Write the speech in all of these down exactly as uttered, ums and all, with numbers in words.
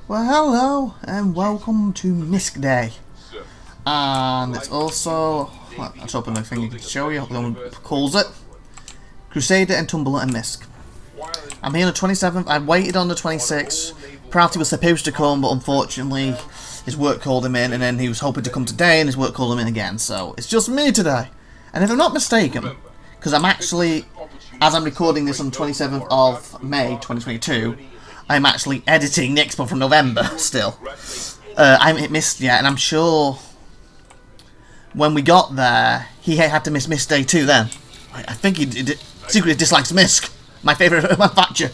Well, hello and welcome to MISC Day. And it's also, well, let's open the thing you can show you, no one calls it, Crusader and Tumbler and MISC. I'm here on the twenty-seventh, I waited on the twenty-sixth, Prouty was supposed to come, but unfortunately his work called him in, and then he was hoping to come today and his work called him in again, so it's just me today. And if I'm not mistaken, because I'm actually, as I'm recording this on the twenty-seventh of May twenty twenty-two, I'm actually editing the Expo from November still. Uh, I haven't missed yet, and I'm sure when we got there, he had to miss MISC Day too then. I, I think he, he secretly dislikes MISC, my favourite manufacturer.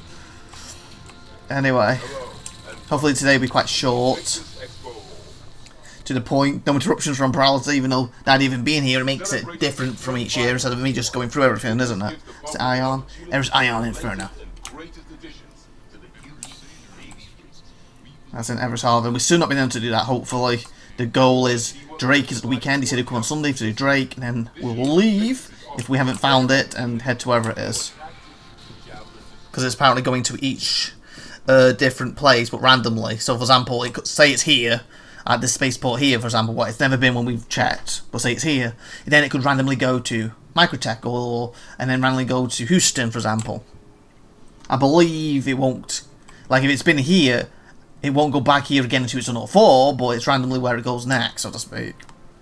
Anyway, hopefully today will be quite short. To the point, no interruptions from Paralysis, even though that even being here, it makes it different from each year instead of me just going through everything, isn't it? It's the Ion, there's Ion Inferno. That's in Everest Harvard. We've still not been able to do that, hopefully. The goal is Drake is at the weekend. He said he'll come on Sunday to do Drake, and then we'll leave if we haven't found it and head to wherever it is. Because it's apparently going to each uh, different place, but randomly. So, for example, it could say it's here, at this spaceport here, for example, what it's never been when we've checked, but say it's here. Then it could randomly go to Microtech, or and then randomly go to Houston, for example. I believe it won't, like if it's been here, it won't go back here again until it's on four, but it's randomly where it goes next, so to speak.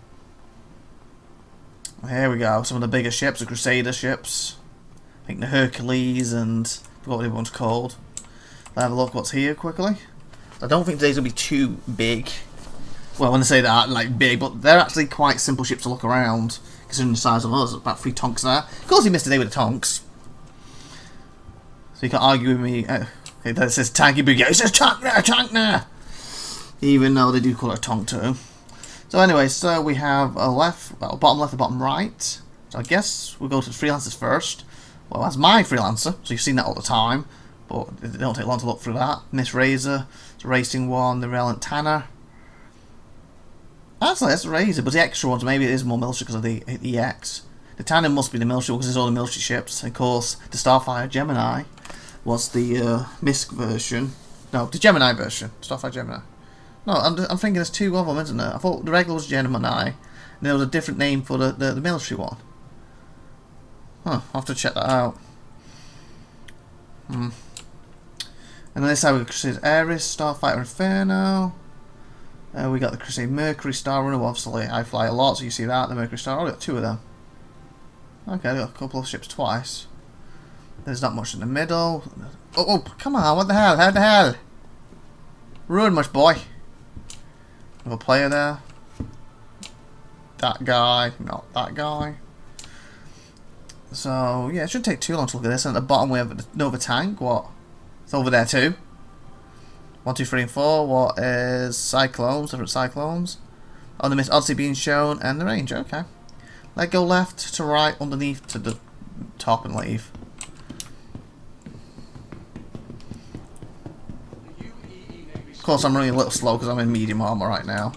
Here we go, some of the bigger ships, the Crusader ships. I think the Hercules and I forgot what the one's called. Let's have a look what's here quickly. I don't think today's gonna be too big. Well, when I say that, like big, but they're actually quite simple ships to look around, considering the size of us. About three tonks there. Of course, he missed a day with the tonks, so you can't argue with me. Uh, okay, that says tanky big. It says tank there, tank there. Even though they do call it a tonk too. So anyway, so we have a left, well, bottom left, and bottom right. So I guess we'll go to the freelancers first. Well, that's my freelancer, so you've seen that all the time, but it don't take long to look through that. Miss Razor, it's a racing one, the Relent Tanner. Actually, that's a Razor, but the extra ones, maybe it is more military because of the E X. The Tanner must be the military because there's all the military ships. And of course, the Starfire Gemini was the uh, MISC version. No, the Gemini version. Starfire Gemini. No, I'm, I'm thinking there's two of them, isn't there? I thought the regular was Gemini, and there was a different name for the, the, the military one. Huh, I'll have to check that out. Hmm. And then this side we got Crusader Ares, Starfighter Inferno. Uh, we got the Crusade Mercury Star Runner. Well, obviously, I fly a lot, so you see that. The Mercury Star. Oh, we got two of them. Okay, we got a couple of ships twice. There's not much in the middle. Oh, oh, come on! What the hell? How the hell? Rude much, boy. We have a player there. That guy, not that guy. So yeah, it shouldn't take too long to look at this. And at the bottom we have the Nova tank. What? It's over there too. One, two, three, and four. What is Cyclones? Different Cyclones. Oh, the Miss Odyssey being shown, and the range. Okay. Let go left to right, underneath to the top, and leave. Of course, I'm running a little slow because I'm in medium armor right now.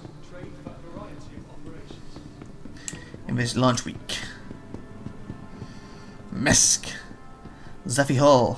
In this launch week, MISC, Zephy Hall.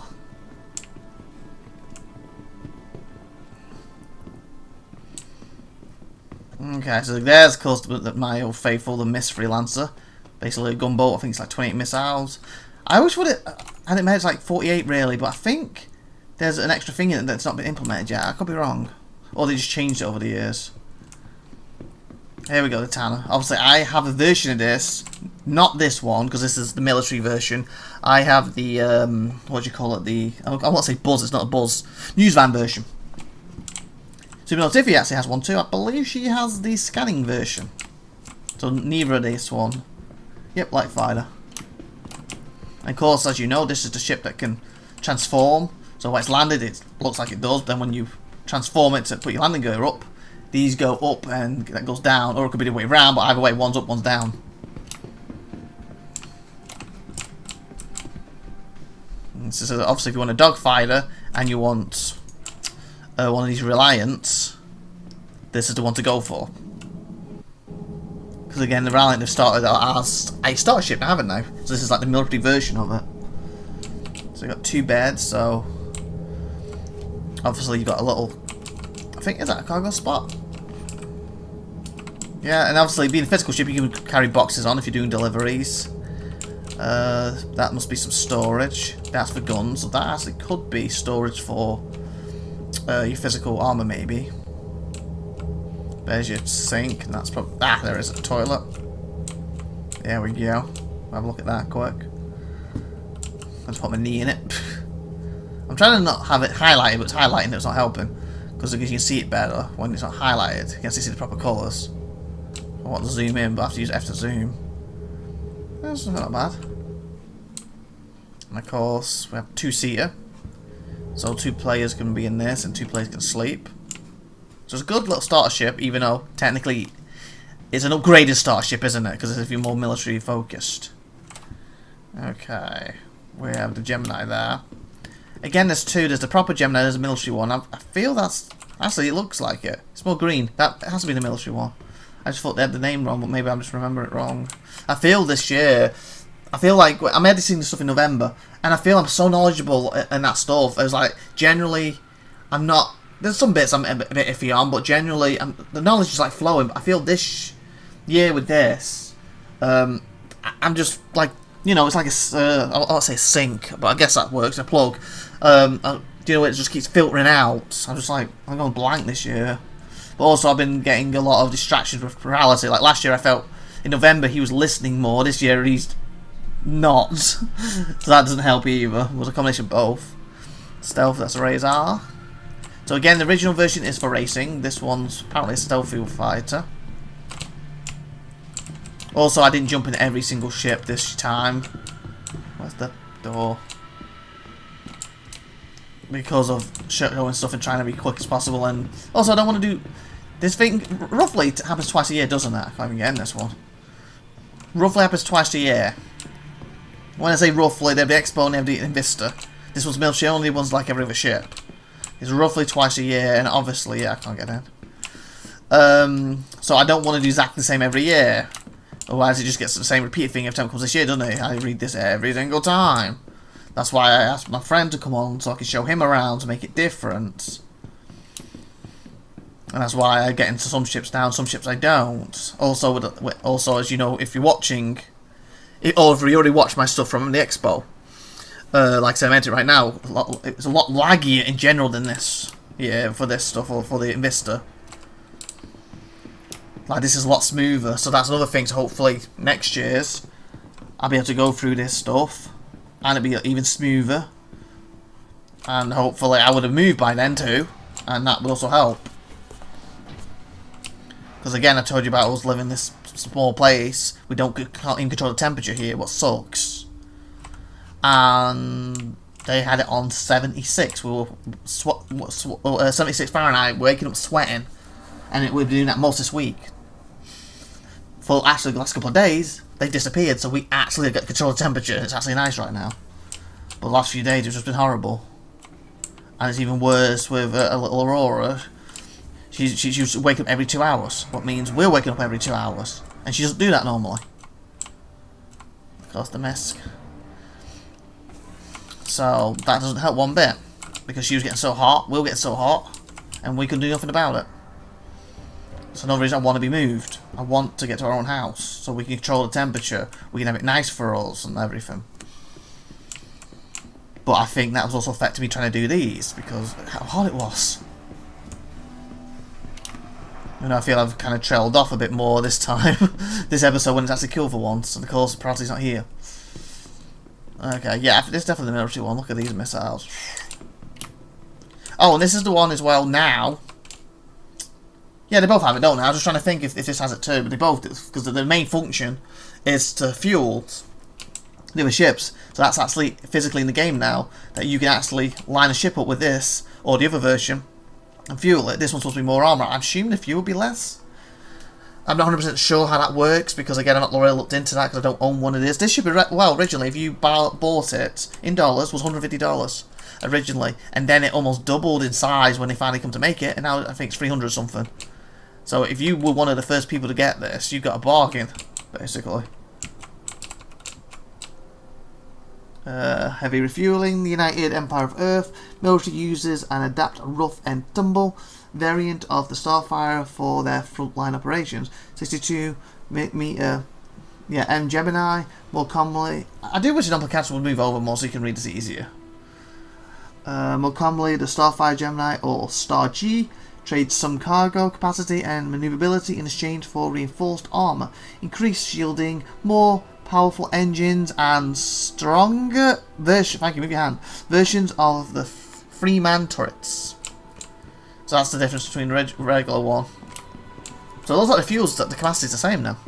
Okay, so there's, of course, my old faithful, the MISC Freelancer. Basically a gunboat, I think it's like twenty-eight missiles. I always would it, and it made it's like forty-eight really, but I think there's an extra thing in it that's not been implemented yet. I could be wrong. Or they just changed it over the years. Here we go, the Tanner. Obviously, I have a version of this. Not this one, because this is the military version. I have the, um, what do you call it? The, I won't say Buzz, it's not a Buzz. News van version. SupernovaTiffy actually has one too. I believe she has the scanning version. So neither of this one. Yep, light fighter. And of course, as you know, this is the ship that can transform. So when it's landed, it looks like it does. Then when you transform it to put your landing gear up, these go up and that goes down. Or it could be the way around, but either way, one's up, one's down. And so obviously, if you want a dogfighter and you want uh, one of these Reliants, this is the one to go for. Because again, the Reliant have started out as a starship now, haven't they? So this is like the military version of it. So you've got two beds, so obviously you've got a little think, is that a cargo spot? Yeah, and obviously being a physical ship, you can carry boxes on if you're doing deliveries. Uh, that must be some storage. That's for guns. So that actually could be storage for uh, your physical armor, maybe. There's your sink, and that's probably... Ah, there is a toilet. There we go. Have a look at that quick. I just put my knee in it. I'm trying to not have it highlighted, but it's highlighting, it's not helping. Because you can see it better when it's not highlighted. You can see the proper colours. I want to zoom in, but I have to use F to zoom. That's not bad. And of course, we have a two-seater. So two players can be in this, and two players can sleep. So it's a good little starter ship, even though technically it's an upgraded starter ship, isn't it? Because it's a few more military focused. Okay, we have the Gemini there. Again, there's two. There's the proper Gemini. There's a military one. I, I feel that's actually it looks like it. It's more green. That has to be the military one. I just thought they had the name wrong, but maybe I'm just remembering it wrong. I feel this year, I feel like I'm editing this stuff in November, and I feel I'm so knowledgeable in that stuff. I was like, generally, I'm not. There's some bits I'm a bit iffy on, but generally, I'm, the knowledge is like flowing. I feel this year with this, um, I'm just like, you know, it's like a, uh, I won't say sink, but I guess that works. A plug. Um, I, you know, it just keeps filtering out. I'm just like, I'm going blank this year. But also, I've been getting a lot of distractions with plurality. Like last year, I felt in November he was listening more. This year, he's not. So that doesn't help either. It was a combination of both. Stealth, that's a radar. So again, the original version is for racing. This one's apparently a stealthy fighter. Also, I didn't jump in every single ship this time. Where's the door? Because of showing stuff and trying to be quick as possible, and also I don't want to do this thing. Roughly it happens twice a year, doesn't it? I can't even get in this one. Roughly happens twice a year. When I say roughly, they have the Expo and they have the INVICTUS. This one's military only. One's like every other ship. It's roughly twice a year, and obviously, yeah, I can't get in. Um, so I don't want to do exactly the same every year. Otherwise, it just gets the same repeat thing every time it comes this year, doesn't it? I read this every single time. That's why I asked my friend to come on so I can show him around to make it different. And that's why I get into some ships now, some ships I don't. Also, with, also as you know, if you're watching, or if you already watched my stuff from the Expo, uh, like I said, I'm editing it right now. It's a lot laggier in general than this. Yeah, for this stuff or for the INVICTUS. Like this is a lot smoother. So that's another thing. So hopefully next year's I'll be able to go through this stuff. And it'd be even smoother. And hopefully I would have moved by then too. And that would also help. Because again, I told you about I was living in this small place. We don't can't even control the temperature here, what sucks. And they had it on seventy-six. We were sw sw uh, seventy-six Fahrenheit, waking up sweating. And it, we were doing that most this week. For actually the last couple of days, they disappeared, so we actually get control of temperature. It's actually nice right now. But the last few days, it's just been horrible. And it's even worse with uh, a little Aurora. She, she, she used to wake up every two hours. What means we're waking up every two hours. And she doesn't do that normally. Of course, the M I S C. So, that doesn't help one bit. Because she was getting so hot, we were getting so hot, and we couldn't do nothing about it. So another reason I want to be moved. I want to get to our own house, so we can control the temperature. We can have it nice for us and everything. But I think that was also affecting me trying to do these, because how hard it was. You know, I feel I've kind of trailed off a bit more this time. This episode when it's actually cool for once, and of course, Priority's not here. Okay, yeah, this is definitely the military one. Look at these missiles. Oh, and this is the one as well now. Yeah, they both have it, don't they? I was just trying to think if, if this has it too, but they both do, because the main function is to fuel the other ships. So that's actually physically in the game now, that you can actually line a ship up with this, or the other version, and fuel it. This one's supposed to be more armor. I'm assuming the fuel will be less. I'm not one hundred percent sure how that works, because again, I'm not really looked into that, because I don't own one of these. This should be, well, originally, if you bought it in dollars, was one hundred fifty dollars originally, and then it almost doubled in size when they finally come to make it, and now I think it's three hundred something. So if you were one of the first people to get this, you got a bargain, basically. Uh, heavy refueling. The United Empire of Earth military uses an adapt rough and tumble variant of the Starfire for their frontline operations. sixty-two meter, yeah, M Gemini, more commonly. I do wish the Dumplicats would move over more so you can read this easier. Uh, more commonly, the Starfire Gemini or Star G trades some cargo capacity and maneuverability in exchange for reinforced armor, increased shielding, more powerful engines, and stronger version. Thank you. Move your hand. Versions of the three-man turrets. So that's the difference between the reg regular one. So it looks like the fuels, the capacity is the same now.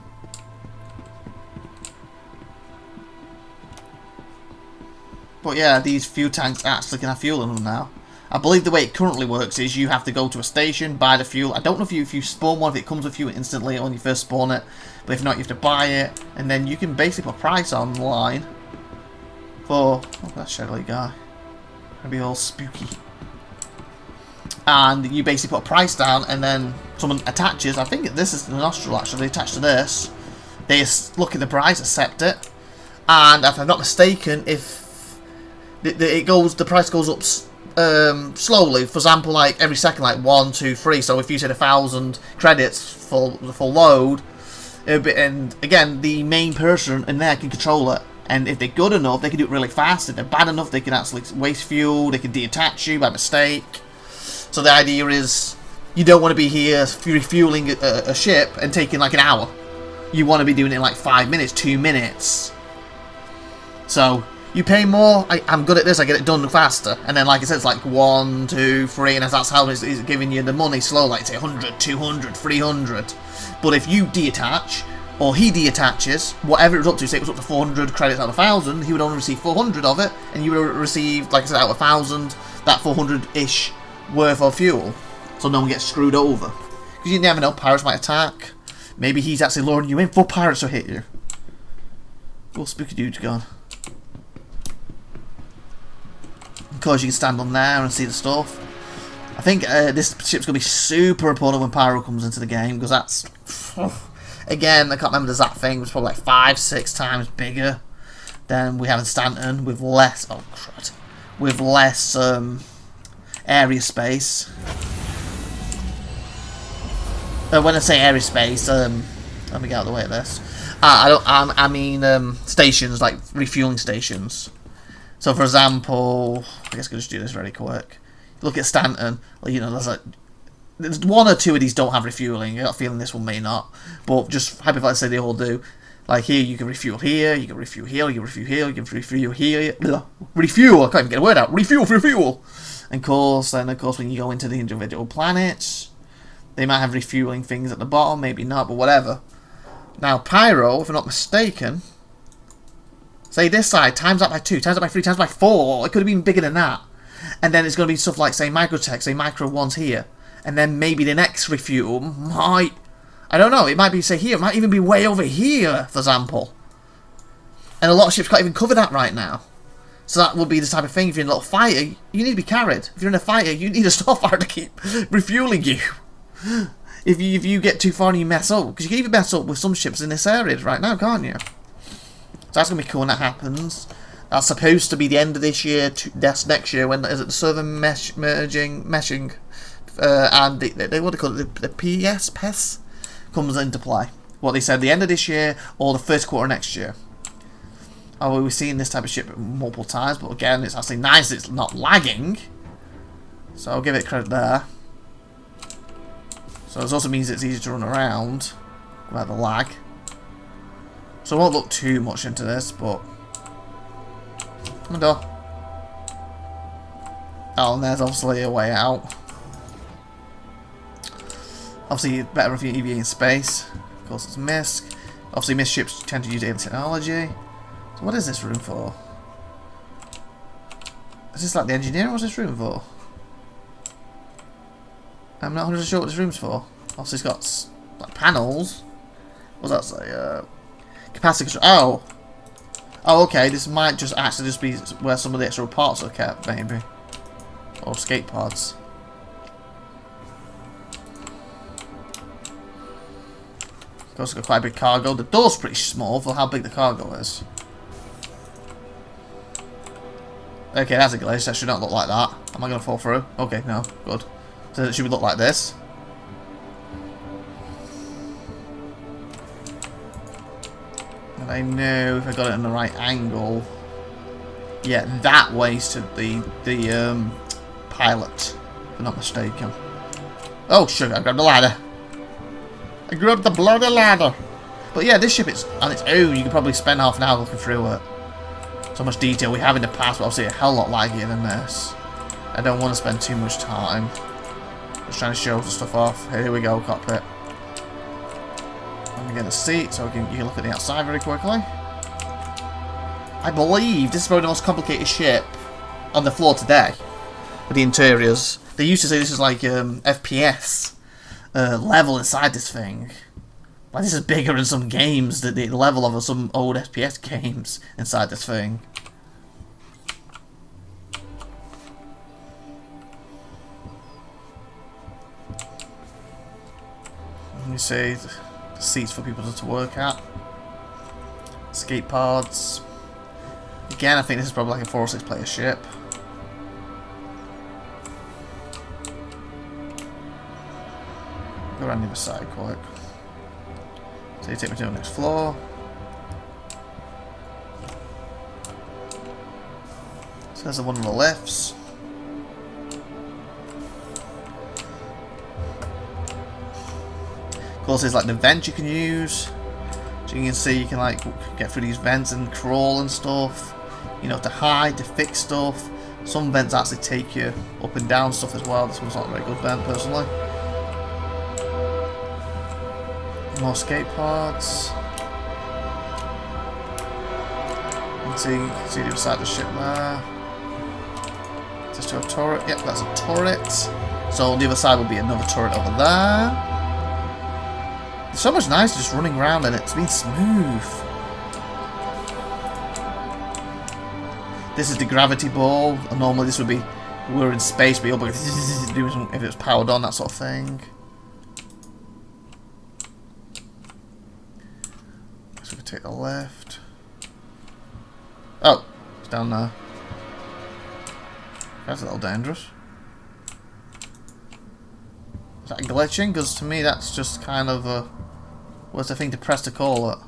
But yeah, these fuel tanks actually can have fuel in them now. I believe the way it currently works is you have to go to a station, buy the fuel. I don't know if you if you spawn one, if it comes with you instantly when you first spawn it. But if not, you have to buy it. And then you can basically put a price online for... Oh, that shadowy guy. Gonna be all spooky. And you basically put a price down and then someone attaches. I think this is the nostril actually attached to this. They look at the price, accept it. And if I'm not mistaken, if it goes, the price goes up um, slowly. For example, like every second, like one, two, three. So if you said a thousand credits for the full load, it'll be, and again, the main person in there can control it. And if they're good enough, they can do it really fast. If they're bad enough, they can actually waste fuel. They can detach you by mistake. So the idea is, you don't want to be here refueling a, a ship and taking like an hour. You want to be doing it in like five minutes, two minutes. So you pay more. I, I'm good at this. I get it done faster. And then, like I said, it's like one, two, three, and that's how it's, it's giving you the money slow. Like say one hundred, two hundred, three hundred. But if you detach, or he deattaches, whatever it was up to, say it was up to four hundred credits out of one thousand, he would only receive four hundred of it, and you would have received, like I said, out of one thousand, that four hundred-ish worth of fuel. So no one gets screwed over. Because you never know, pirates might attack. Maybe he's actually luring you in for pirates to hit you. Oh, spooky dude's gone. Of course, you can stand on there and see the stuff. I think uh, this ship's going to be super important when Pyro comes into the game, because that's... Again, I can't remember the exact thing, it was probably like five, six times bigger than we have in Stanton, with less... Oh, crud. With less um, area space. Uh, when I say area space, um, let me get out of the way of this. Uh, I don't. Um, I mean um, stations, like refueling stations. So, for example, I guess I could just do this very quick. Look at Stanton. Well, you know, there's like there's one or two of these don't have refueling. I got a feeling this one may not. But just hypothetically say they all do. Like here, you can refuel here. You can refuel here. You can refuel here. You can refuel here. Blah. Refuel. I can't even get a word out. Refuel. Refuel. And of course, then of course, when you go into the individual planets, they might have refueling things at the bottom. Maybe not, but whatever. Now, Pyro, if I'm not mistaken, say this side, times that by two, times that by three, times by four. It could have been bigger than that. And then it's going to be stuff like, say, Microtech, say, Micro one's here. And then maybe the next refuel might, I don't know, it might be, say, here. It might even be way over here, for example. And a lot of ships can't even cover that right now. So that would be the type of thing, if you're in a little fighter, you need to be carried. If you're in a fighter, you need a starfire to keep refueling you. If you if you get too far and you mess up, because you can even mess up with some ships in this area right now, can't you? So that's gonna be cool when that happens. That's supposed to be the end of this year. To, that's next year when is it the server mesh merging meshing, uh, and the, they what they call it, the, the P S P E S comes into play. What they said, the end of this year or the first quarter next year. Oh, we've seen this type of ship multiple times, but again, it's actually nice. It's not lagging, so I'll give it credit there. So it also means it's easy to run around without the lag. So I won't look too much into this, but... Come on, door. Oh, and there's obviously a way out. Obviously, better if you're E V A in space. Of course, it's M I S C. Obviously, M I S C ships tend to use alien technology. So what is this room for? Is this like the engineer? What's this room for? I'm not one hundred percent sure what this room's for. Obviously, it's got like panels. What's that say? Uh, capacity control. Oh, oh, okay. This might just actually just be where some of the extra parts are kept, maybe, or skate pods. Of course, it's got quite a big cargo. The door's pretty small for how big the cargo is. Okay, that's a glitch. That should not look like that. Am I going to fall through? Okay, no. Good. So it should look like this. And I know if I got it in the right angle. Yeah, that ways to the the um, pilot, if I'm not mistaken. Oh, sugar! I grabbed the ladder. I grabbed the bloody ladder. But yeah, this ship is on its own. You could probably spend half an hour looking through it. So much detail we have in the past, but obviously a hell lot laggier than this. I don't want to spend too much time. Just trying to show the stuff off. Here we go, cockpit. Let me get a seat so we can, you can look at the outside very quickly. I believe this is probably the most complicated ship on the floor today. With the interiors. They used to say this is like um, F P S uh, level inside this thing. Like this is bigger than some games, the, the level of some old F P S games inside this thing. Let me see the seats for people to work at. Escape pods. Again, I think this is probably like a four or six player ship. Go around the other side quick. So you take me to the next floor. So there's one of the lifts. Of course, there's like the vent you can use. So you can see you can like get through these vents and crawl and stuff. You know, to hide, to fix stuff. Some vents actually take you up and down stuff as well. This one's not a very good vent personally. More escape pods. You can see, you can see the other side of the ship there. Just to a turret. Yep, that's a turret. So on the other side will be another turret over there. It's so much nicer just running around and it's been smooth. This is the gravity ball. And normally this would be, we're in space, but you'll be doing some, if it's powered on, that sort of thing. So we take the left. Oh, it's down there. That's a little dangerous. Is that glitching? Because to me that's just kind of a... What's the thing to press to call it?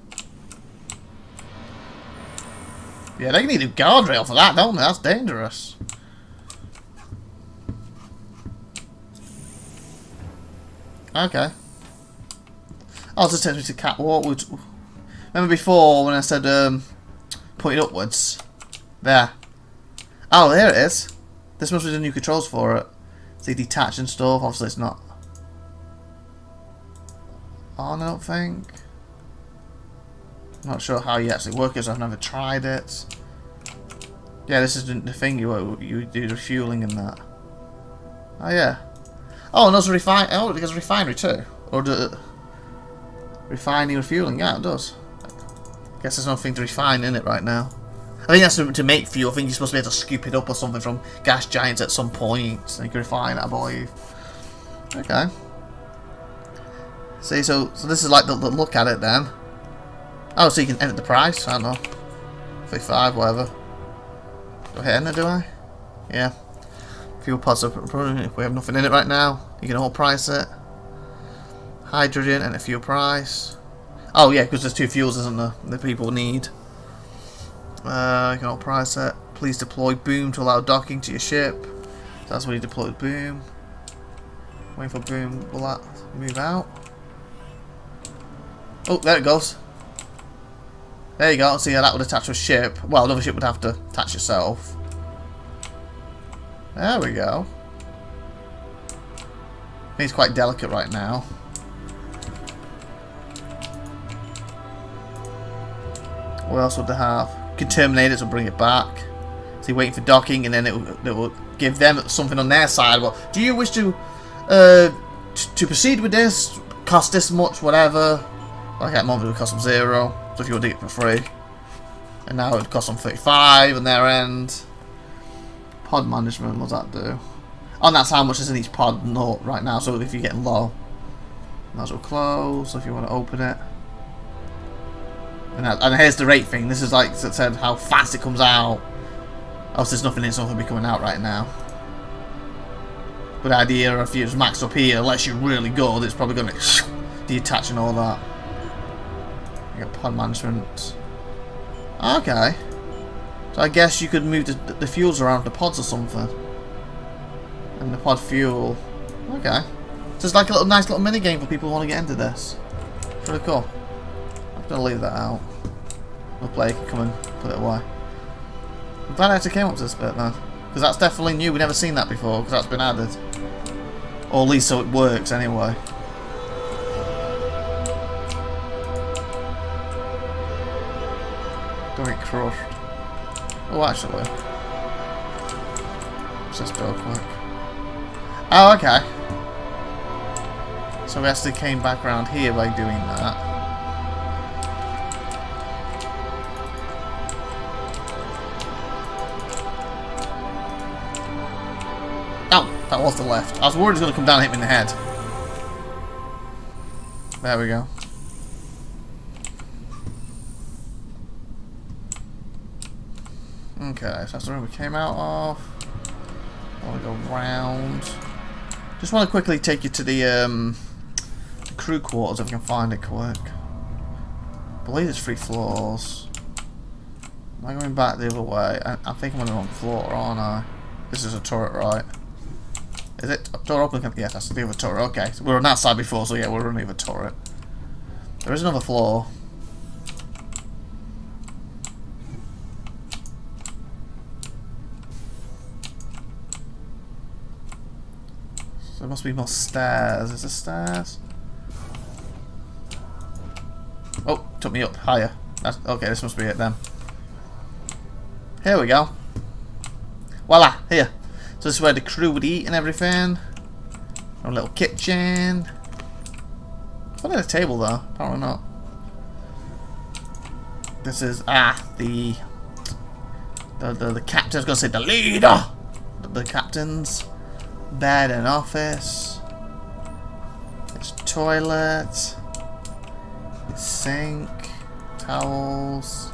Yeah, they need a guardrail for that, don't they? That's dangerous. Okay. Oh, this takes me to catwalk. Which, remember before when I said um, point it upwards? There. Oh, there it is. This must be the new controls for it. See, detach and stuff. Obviously, it's not on, I don't think. Not sure how you actually work it, so I've never tried it. Yeah, this is the thing you you do the refueling and that. Oh yeah. Oh, and there's a refine. Oh, there's a refinery too, or the refining refueling. Yeah, it does. I guess there's nothing to refine in it right now. I think that's to, to make fuel. I think you're supposed to be able to scoop it up or something from gas giants at some point, so you can refine it, I believe. Okay. See, so so this is like the, the look at it then. Oh, so you can enter the price. I don't know, fifty-five, whatever. Do I hit enter? Do I? Yeah. Fuel pods up. If we have nothing in it right now, you can all price it. Hydrogen and a fuel price. Oh yeah, because there's two fuels, isn't there? The people need. Uh, you can all price it. Please deploy boom to allow docking to your ship. So that's when you deploy boom. Waiting for boom. Will that move out? Oh, there it goes. There you go. See how that would attach to a ship. Well, another ship would have to attach itself. There we go. I think it's quite delicate right now. What else would they have? You can terminate it to bring it back. So you're waiting for docking, and then it will, it will give them something on their side. Well, do you wish to uh, to proceed with this? Cost this much, whatever. Like at the moment it would cost them zero. So if you want to get it for free, and now it would cost them thirty-five on their end. Pod management, what does that do? Oh, and that's how much is in each pod note right now. So if you're getting low, might as well close. So if you want to open it. And, that, and here's the rate thing. This is like it said how fast it comes out. Else there's nothing in it, so nothing will be coming out right now. Good idea if you just maxed up here, unless you're really good, it's probably going to detach and all that. You got pod management. Okay. So I guess you could move the, the fuels around the pods or something. And the pod fuel. Okay. So it's like a little nice little mini game for people who want to get into this. Pretty cool. I'm gonna leave that out. The player can come and put it away. I'm glad I actually came up to this bit then. Because that's definitely new, we've never seen that before, because that's been added. Or at least so it works anyway. Don't get crushed. Oh, actually. Let's just go quick. Oh, okay. So we actually came back around here by doing that. Oh, that was the left. I was worried it was going to come down and hit me in the head. There we go. Okay, so that's the room we came out of. I want to go round. Just want to quickly take you to the, um, the crew quarters if I can find it quick. I believe there's three floors. Am I going back the other way? I, I think I'm on the wrong floor, aren't I? This is a turret, right? Is it? Door open? Yeah, that's the other turret. Okay, so we were on that side before, so yeah, we're on the other turret. There is another floor. So there must be more stairs. Is there stairs? Oh, took me up higher. That's, okay, this must be it then. Here we go. Voila, here. So this is where the crew would eat and everything. A little kitchen. I thought I had a table though. Apparently not. This is ah the the the, the captain. I was gonna say the leader. The, the captain's bed and office. It's toilet. It's sink. Towels.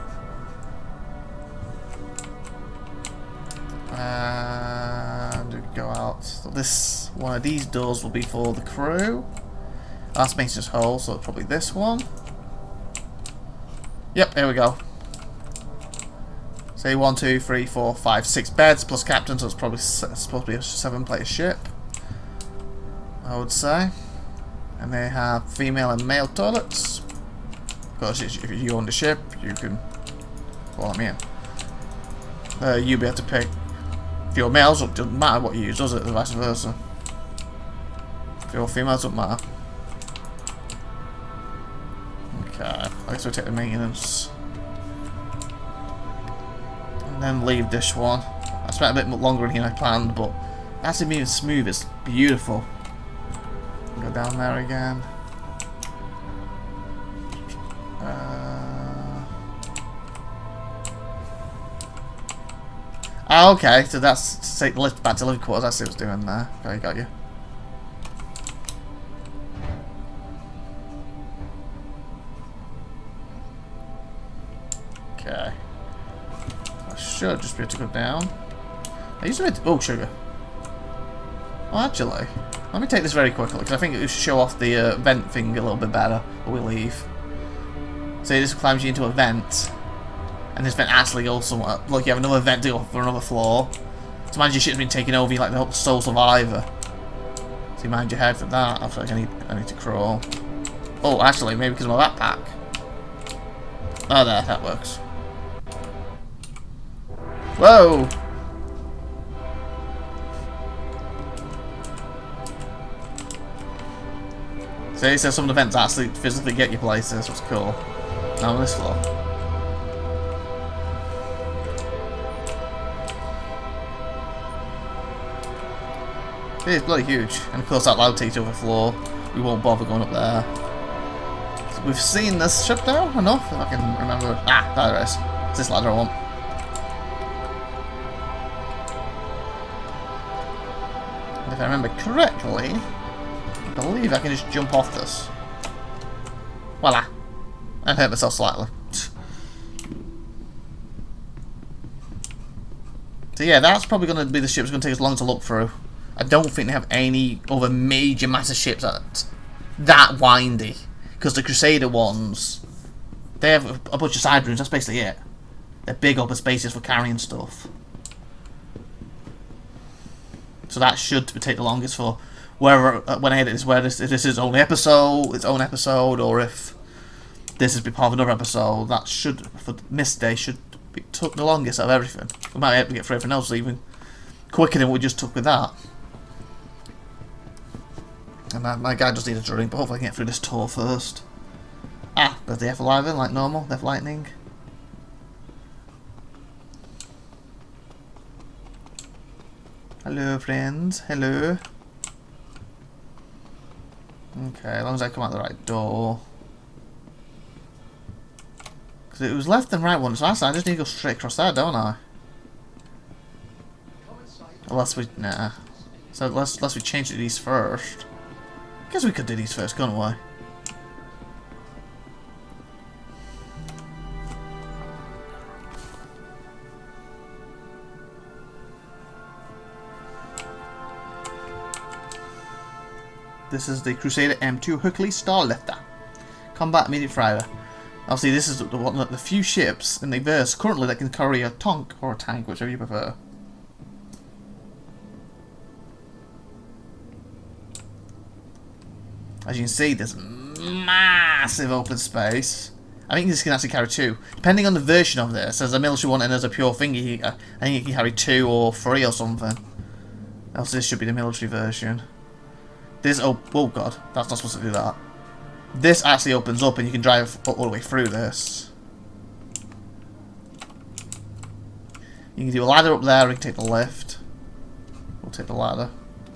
And we go out. So this one of these doors will be for the crew. Last maintenance hole, so probably this one. Yep, here we go. Say one, two, three, four, five, six beds plus captain, so it's probably supposed to be a seven-player ship, I would say. And they have female and male toilets. Because if you own the ship, you can. Well, I mean, uh, you'll be able to pick. If you're males, it doesn't matter what you use, does it? Or vice versa. If you're females, it doesn't matter. Okay, I guess we'll take the maintenance. And then leave this one. I spent a bit longer in here than I planned, but that's being smooth, it's beautiful. Go down there again. Uh... Ah, okay, so that's to take the lift back to living quarters. I see what's doing there. Okay, got you. Okay. I should just be able to go down. I used to be. Oh, sugar. Well, actually, let me take this very quickly because I think it will show off the uh, vent thing a little bit better when we leave. So this climbs you into a vent. And this vent actually goes somewhere. Look, you have another vent to go for another floor. So imagine your ship's been taken over, you're like the sole survivor. So you mind your head for that. I feel like I need, I need to crawl. Oh, actually, maybe because of my backpack. Oh, there, that works. Whoa! See, so some of the vents actually physically get you places, which is cool. Now on this floor. It is bloody huge, and of course that allowed takes over the floor. We won't bother going up there. So we've seen this ship now enough, if I can remember. Ah, there it is. It's this ladder I want. And if I remember correctly, I believe I can just jump off this. Voila! And hurt myself slightly. So yeah, that's probably going to be the ship that's going to take us long to look through. I don't think they have any other major massive ships that that windy. Because the Crusader ones, they have a bunch of side rooms, that's basically it. They're big open spaces for carrying stuff. So that should take the longest for whether, uh, when I edit this, where this, if this is only episode, its own episode, or if this has been part of another episode, that should, for MISC Day, should be took the longest out of everything. We might be able to get for everything else even quicker than what we just took with that. And my, my guy does need a drink, but hopefully I can get through this tour first. Ah, there's the F eleven, like normal, the F Lightning. Hello, friends. Hello. Okay, as long as I come out the right door. Because it was left and right one, so I just need to go straight across there, don't I? Unless we... nah. So unless, unless we change to these first. I guess we could do these first, couldn't we? This is the Crusader M two Hercules Starlifter. Combat immediate fire. Obviously this is the one of the few ships in the verse currently that can carry a tonk or a tank, whichever you prefer. As you can see, there's massive open space. I think this can actually carry two. Depending on the version of this, there's a military one and there's a pure thingy. I think it can carry two or three or something. Else this should be the military version. This, oh, oh god, that's not supposed to do that. This actually opens up and you can drive all the way through this. You can do a ladder up there, or you can take the lift. We'll take the ladder.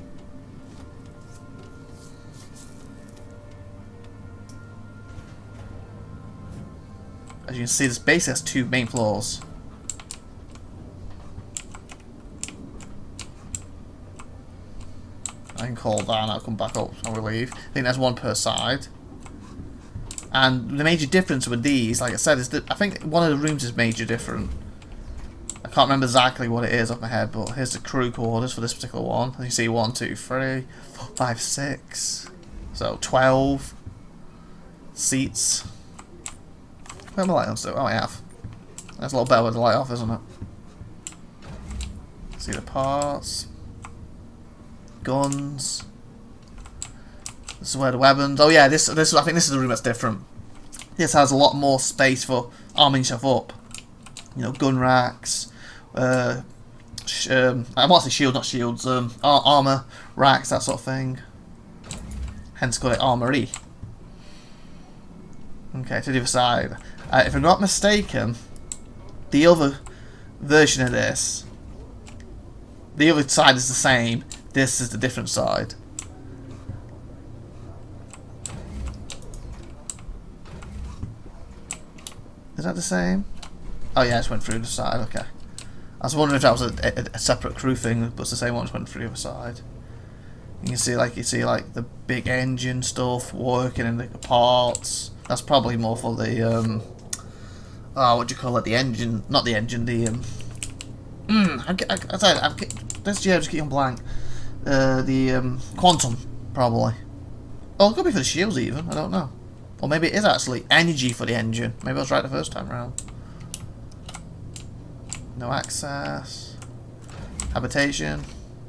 As you can see, this base has two main floors. I can call that and I'll come back up and we'll leave. I think there's one per side. And the major difference with these, like I said, is that I think one of the rooms is major different. I can't remember exactly what it is off my head, but here's the crew quarters for this particular one. You see one, two, three, four, five, six. So twelve seats. Where am I light on still? Oh, I have. That's a little better with the light off, isn't it? See the parts. Guns. This is where the weapons. Oh yeah, this this I think this is the room that's different. This has a lot more space for arming stuff up. You know, gun racks. Uh, sh um, I want to say shield, not shields. Um, ar armor racks, that sort of thing. Hence, called it armory. Okay, to the other side. Uh, if I'm not mistaken, the other version of this, the other side is the same. This is the different side. Is that the same? Oh yeah, I just went through the side, okay. I was wondering if that was a, a, a separate crew thing, but it's the same one, just went through the other side. You can see like you see like the big engine stuff working in the parts. That's probably more for the um oh, what do you call it? The engine, not the engine, the um mm, I, I, I said I've this year I just keep on blank. Uh, the um, quantum, probably. Oh, it could be for the shields even, I don't know. Or maybe it is actually energy for the engine. Maybe I was right the first time around. No access. Habitation.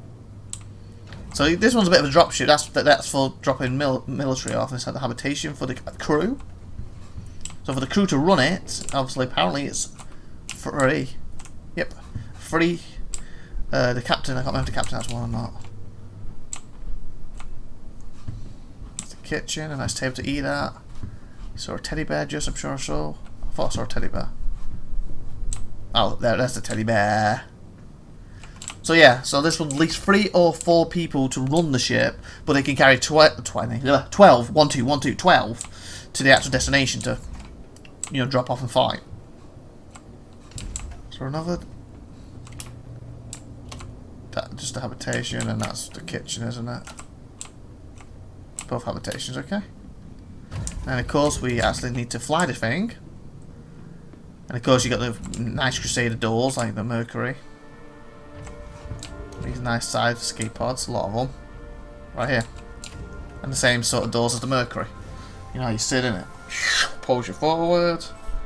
So this one's a bit of a drop ship. That's that's for dropping mil military off. This had the habitation for the crew. So for the crew to run it, obviously, apparently it's free. Yep, free. Uh, the captain, I can't remember if the captain has one or not. Kitchen, a nice table to eat at. Saw a teddy bear just, I'm sure I saw. I thought I saw a teddy bear. Oh, there, there's the teddy bear. So yeah, so this one at least three or four people to run the ship, but they can carry tw twenty, twelve, one, two, one, two, twelve to the actual destination to, you know, drop off and fight. So another... That, just a habitation, and that's the kitchen, isn't it? Both habitations, okay. And of course we actually need to fly the thing. And of course you got the nice Crusader doors like the Mercury. These nice side escape pods, a lot of them. Right here. And the same sort of doors as the Mercury. You know, you sit in it, pulls you forward.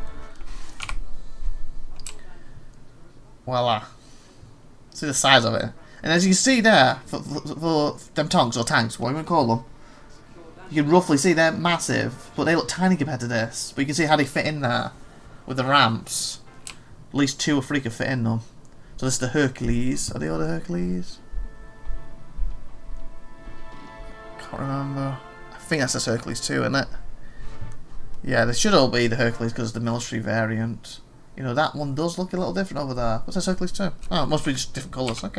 Voila. See the size of it. And as you can see there, for, for, for them tonks or tanks, what you want to call them, you can roughly see they're massive, but they look tiny compared to this. But you can see how they fit in there with the ramps. At least two or three can fit in them. So this is the Hercules. Are they all the Hercules? Can't remember. I think that's the Hercules too, isn't it? Yeah, they should all be the Hercules because it's the military variant. You know, that one does look a little different over there. What's that Hercules too? Oh, it must be just different colours. Okay.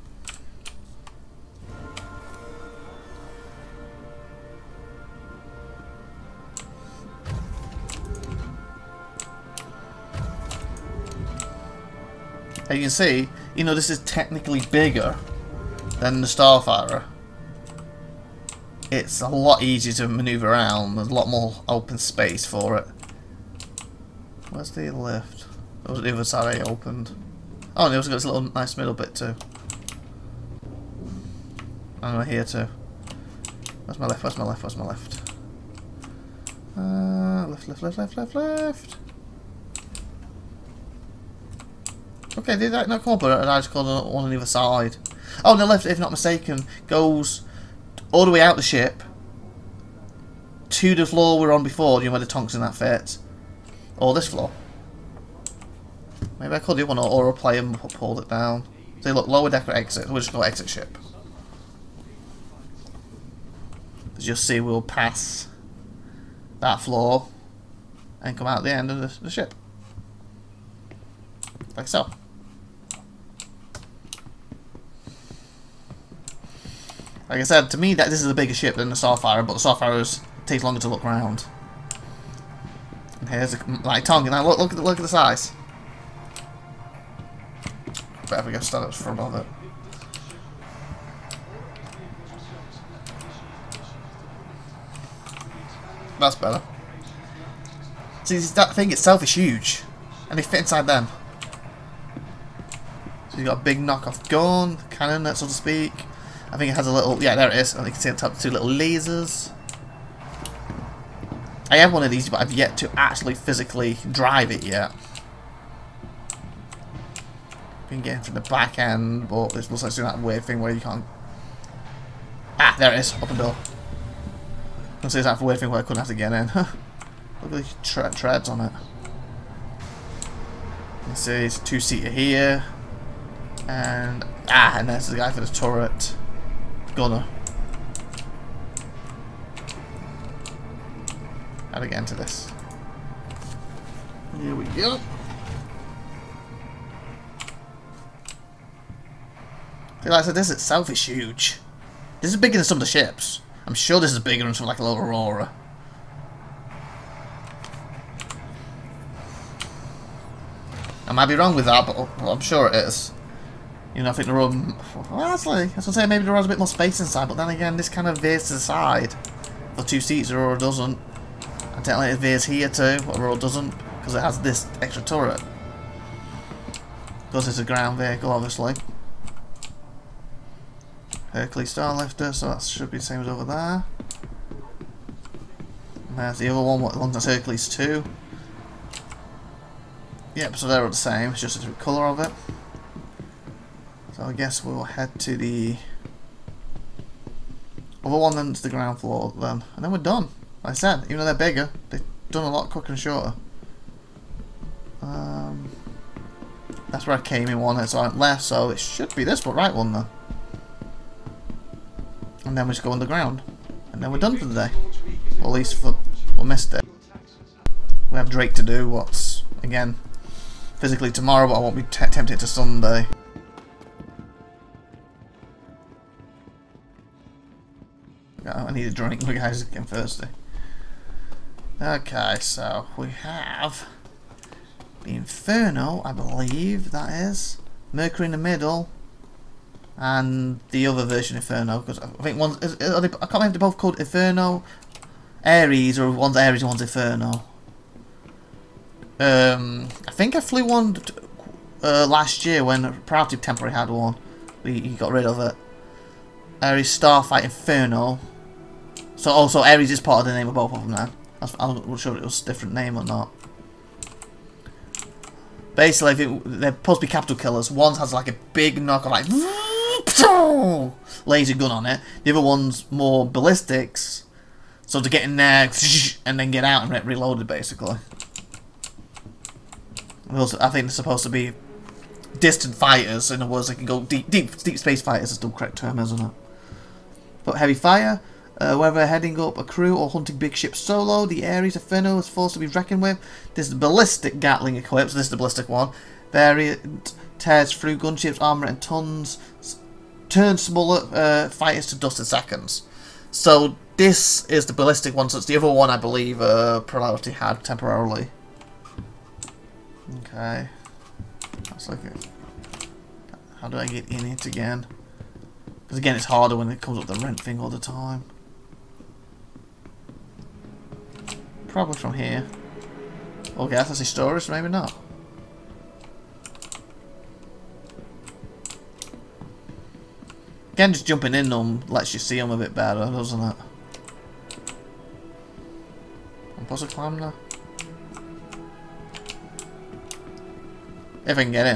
As you can see, you know, this is technically bigger than the Starfighter. It's a lot easier to manoeuvre around. There's a lot more open space for it. Where's the lift? That was the other side I opened. Oh, and it also got this little nice middle bit too. And right here too. Where's my left? Where's my left? Where's my left? Uh, left, left, left, left, left, left. Okay, did that not come up? Or did I just call it one on either side? Oh, the left, if not mistaken, goes all the way out the ship to the floor we were on before, you know, where the tonks in that fit. Or this floor. Maybe I could do one or a play and pulled it down. So look, lower deck or exit. We'll just go exit ship. As you'll see, we'll pass that floor and come out the end of the, the ship. Like so. Like I said, to me that this is a bigger ship than the Starfighter, but the Starfighter takes longer to look around. And here's a like tongue, and now look, look at the look at the size. Better we go stand up front of it. That's better. See, that thing itself is huge, and they fit inside them. So you've got a big knockoff gun, cannon, so to speak. I think it has a little, yeah, there it is. And you can see on top two little lasers. I have one of these, but I've yet to actually physically drive it yet. Been getting from the back end, but this looks like doing that weird thing where you can't. Ah, there it is, open door. I say it's that weird thing where I couldn't have to get in. Look at the tre treads on it. You can see it's a two-seater here. And ah, and there's the guy for the turret. Gunner. How do we get into this? Here we go. Like I said, this itself is huge. This is bigger than some of the ships. I'm sure this is bigger than something like a little Aurora. I might be wrong with that, but I'm sure it is. You know, I think the room. Well, actually, I was gonna say maybe the room has a bit more space inside, but then again, this kind of veers to the side. For two seats, Aurora doesn't. And technically, it veers here too, but Aurora doesn't, because it has this extra turret. Because it's a ground vehicle, obviously. Hercules Starlifter, so that should be the same as over there. And there's the other one, the one that's Hercules two. Yep, so they're all the same, it's just a different colour of it. So I guess we'll head to the other one, then to the ground floor then. And then we're done. Like I said, even though they're bigger, they've done a lot quicker and shorter. Um, that's where I came in one, so I went left, so it should be this but right one then. And then we just go underground. And then we're done for the day. Or at least for we missed it. We have Drake to do, what's again physically tomorrow, but I won't be t tempted to Sunday. I need a drink, my guys, getting thirsty. Okay, so we have the Inferno, I believe that is. Mercury in the middle. And the other version Inferno, because I think one's, is, are they, I can't remember if they're both called Inferno, Ares, or one's Ares and one's Inferno. Um, I think I flew one uh, last year when Proud Temporary had one. He, he got rid of it. Ares Starfight Inferno. So also Ares is part of the name of both of them now. I'm not sure it was a different name or not. Basically, if it, they're supposed to be capital killers. One has like a big knock of like laser gun on it. The other one's more ballistics. So to get in there and then get out and get reloaded, basically. Also, I think they're supposed to be distant fighters. In other words, they can go deep, deep, deep space fighters is the correct term, isn't it? But heavy fire. Uh, whether heading up a crew or hunting big ships solo, the Ares Inferno is forced to be reckoned with. This is the ballistic Gatling equipped, so this is the ballistic one. Variant tears through gunships, armor and tons, turns smaller uh, fighters to dust in seconds. So this is the ballistic one, so it's the other one I believe uh, Polarity had temporarily. Okay. That's like it. How do I get in it again? Because again, it's harder when it comes up the rent thing all the time. Probably from here. Okay, that's actually storage, maybe not. Again, just jumping in them lets you see them a bit better, doesn't it? I'm supposed to climb now? If I can get in.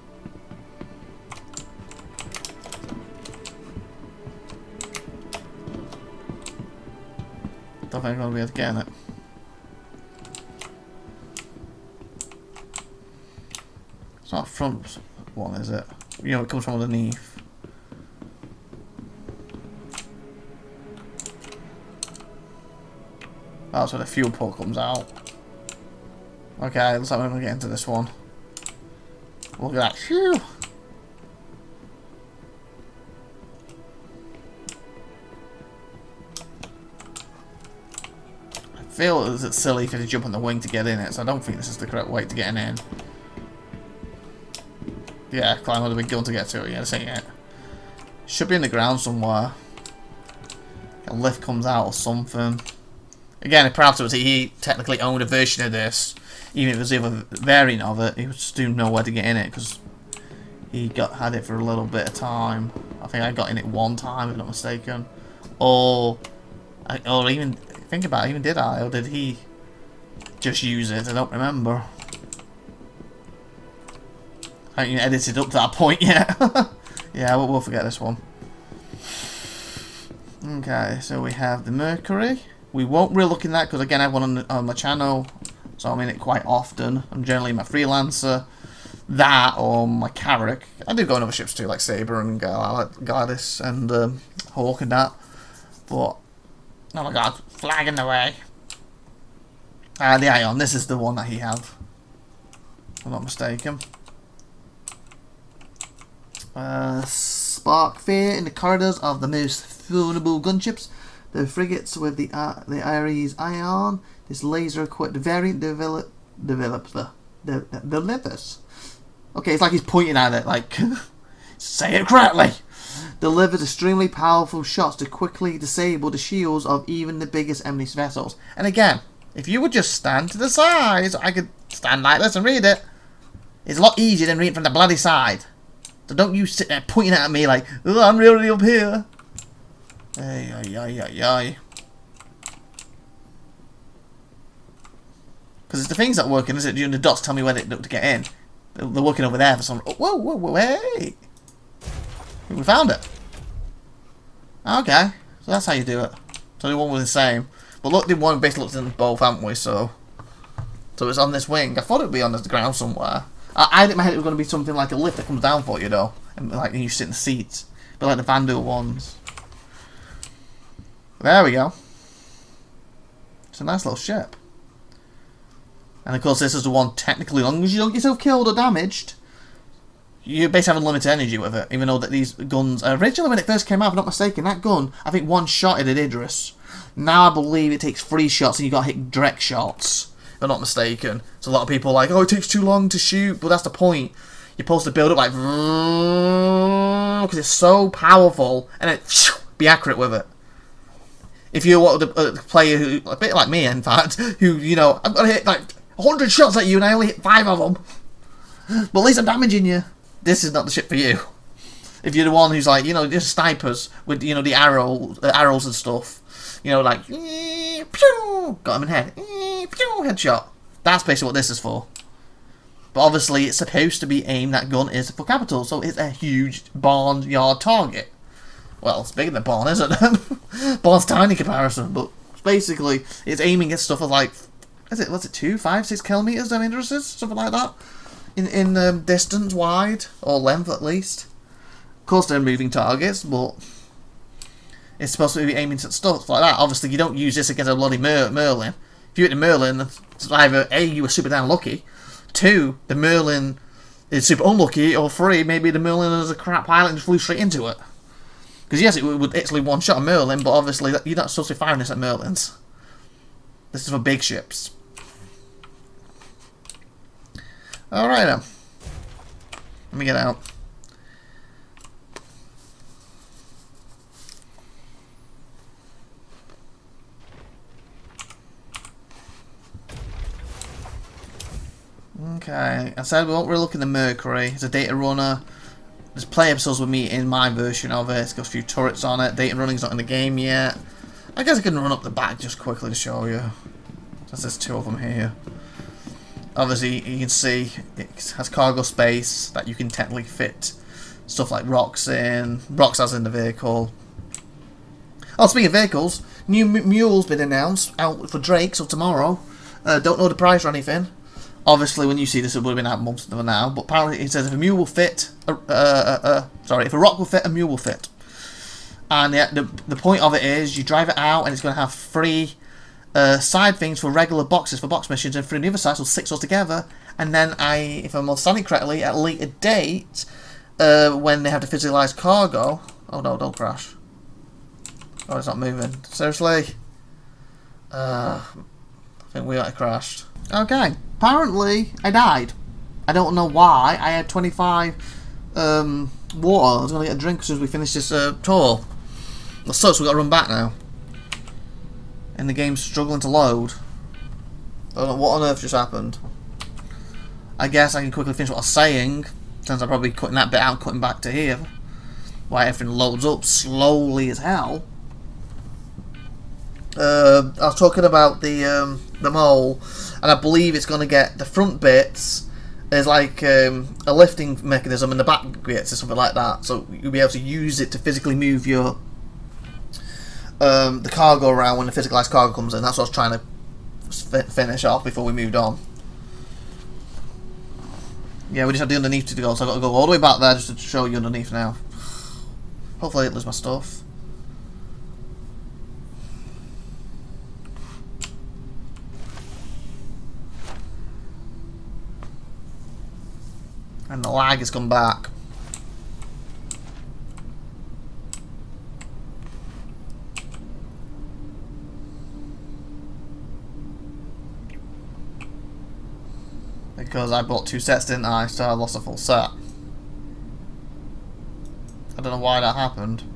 Don't think I'm going to be able to get in it. It's not a front one, is it? You know, it comes from underneath. That's where the fuel port comes out. Okay, looks like we're going to get into this one. Look at that. Phew. I feel it's silly if you jump on the wing to get in it, so I don't think this is the correct way to get in. Yeah, climb on the big gun to get to it, yeah, this ain't it. Should be in the ground somewhere. A lift comes out or something. Again, if perhaps it was he technically owned a version of this, even if it was the other variant of it, he would still know where to get in it because he got had it for a little bit of time. I think I got in it one time, if I'm not mistaken. Or, or even think about it, even did I, or did he just use it? I don't remember. I haven't even edited up to that point yet. Yeah, we'll, we'll forget this one. Okay, so we have the Mercury. We won't really look in that because again I have one on, the, on my channel, so I'm in it quite often. I'm generally my freelancer, that or my Carrack. I do go on other ships too, like Sabre and Gladys and um, Hawk and that. But oh my god, flag in the way. Ah, uh, the Ion. This is the one that he had. If I'm not mistaken. Uh, spark fear in the corridors of the most vulnerable gunships. The frigates with the uh, the Ares Ion, this laser-equipped variant develop develops the the delivers. Okay, it's like he's pointing at it, like say it correctly. Delivers extremely powerful shots to quickly disable the shields of even the biggest enemy vessels. And again, if you would just stand to the side, I could stand like this and read it. It's a lot easier than reading from the bloody side. So don't you sit there pointing at me like, oh, I'm really up here. Ay, ay, ay, ay, ay. Because it's the things that working, is it? During the dots tell me where they look to get in. They're, they're working over there for some. Oh, whoa, whoa, whoa, wait. We found it. Okay, so that's how you do it. So the one was the same. But look, the one basically looks in both, haven't we? So, so it's on this wing. I thought it would be on the ground somewhere. I, I had it in my head it was going to be something like a lift that comes down for you, though, and like you sit in the seats, but like the Vanduul ones. There we go. It's a nice little ship. And of course this is the one technically, as long as you don't get yourself killed or damaged, you basically have unlimited energy with it, even though that these guns, originally when it first came out, if I'm not mistaken, that gun, I think one shot it at Idris. Now I believe it takes three shots and you got to hit direct shots, if I'm not mistaken. So a lot of people are like, oh, it takes too long to shoot, but that's the point. You're supposed to build up like, because it's so powerful, and it be accurate with it. If you're a player who, a bit like me in fact, who, you know, I've got to hit like one hundred shots at you and I only hit five of them. But at least I'm damaging you. This is not the ship for you. If you're the one who's like, you know, just snipers with, you know, the arrow, uh, arrows and stuff. You know, like, ee, pew, got him in head, ee, pew, headshot. That's basically what this is for. But obviously, it's supposed to be aimed, that gun is for capital, so it's a huge barnyard target. Well, it's bigger than barn, isn't it? Barn's tiny in comparison, but basically, it's aiming at stuff of like, is it, what's it, two, five, six kilometers diameter, something like that? In, in um, distance, wide, or length at least. Of course, they're moving targets, but it's supposed to be aiming at stuff like that. Obviously, you don't use this against a bloody Mer Merlin. If you hit a Merlin, it's either A, you were super damn lucky, two, the Merlin is super unlucky, or three, maybe the Merlin is a crap pilot and just flew straight into it. Because yes, it would actually one-shot a Merlin, but obviously you're not supposed to be firing this at Merlins. This is for big ships. Alright then. Let me get out. Okay, I said we won't really look at the Mercury. It's a data runner. There's play episodes with me in my version of it. It's got a few turrets on it. Data running's not in the game yet. I guess I can run up the back just quickly to show you. Since there's two of them here. Obviously, you can see it has cargo space that you can technically fit stuff like rocks in. Rocks as in the vehicle. Oh, speaking of vehicles, new mule's been announced out for Drake, so tomorrow. Uh, don't know the price or anything. Obviously, when you see this, it would have been out months ago now. But apparently, it says if a mule will fit, uh, uh, uh, sorry, if a rock will fit, a mule will fit. And the the, the point of it is, you drive it out, and it's going to have three uh, side things for regular boxes for box missions, and three on the other side, so six altogether. And then I, if I'm understanding correctly, at a later date, uh, when they have to physicalize cargo. Oh no! Don't crash. Oh, it's not moving. Seriously? Uh, I think we might have crashed. Okay. Apparently, I died. I don't know why. I had twenty-five um, water. I was going to get a drink as soon as we finish this uh, tour. That sucks, we've got to run back now. And the game's struggling to load. I don't know what on earth just happened. I guess I can quickly finish what I was saying, since I'm probably cutting that bit out and cutting back to here. Why everything loads up slowly as hell. Uh, I was talking about the um, the mole, and I believe it's going to get the front bits as like um, a lifting mechanism, and the back bits or something like that. So you'll be able to use it to physically move your um, the cargo around when the physicalized cargo comes in. That's what I was trying to finish off before we moved on. Yeah, we just have the underneath to go, so I've got to go all the way back there just to show you underneath now. Hopefully I didn't lose my stuff. And the lag has come back. Because I bought two sets, didn't I? So I lost a full set. I don't know why that happened.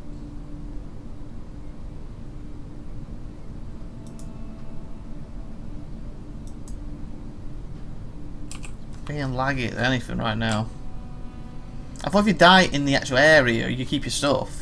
Being laggy at anything right now. I thought if you die in the actual area, you keep your stuff.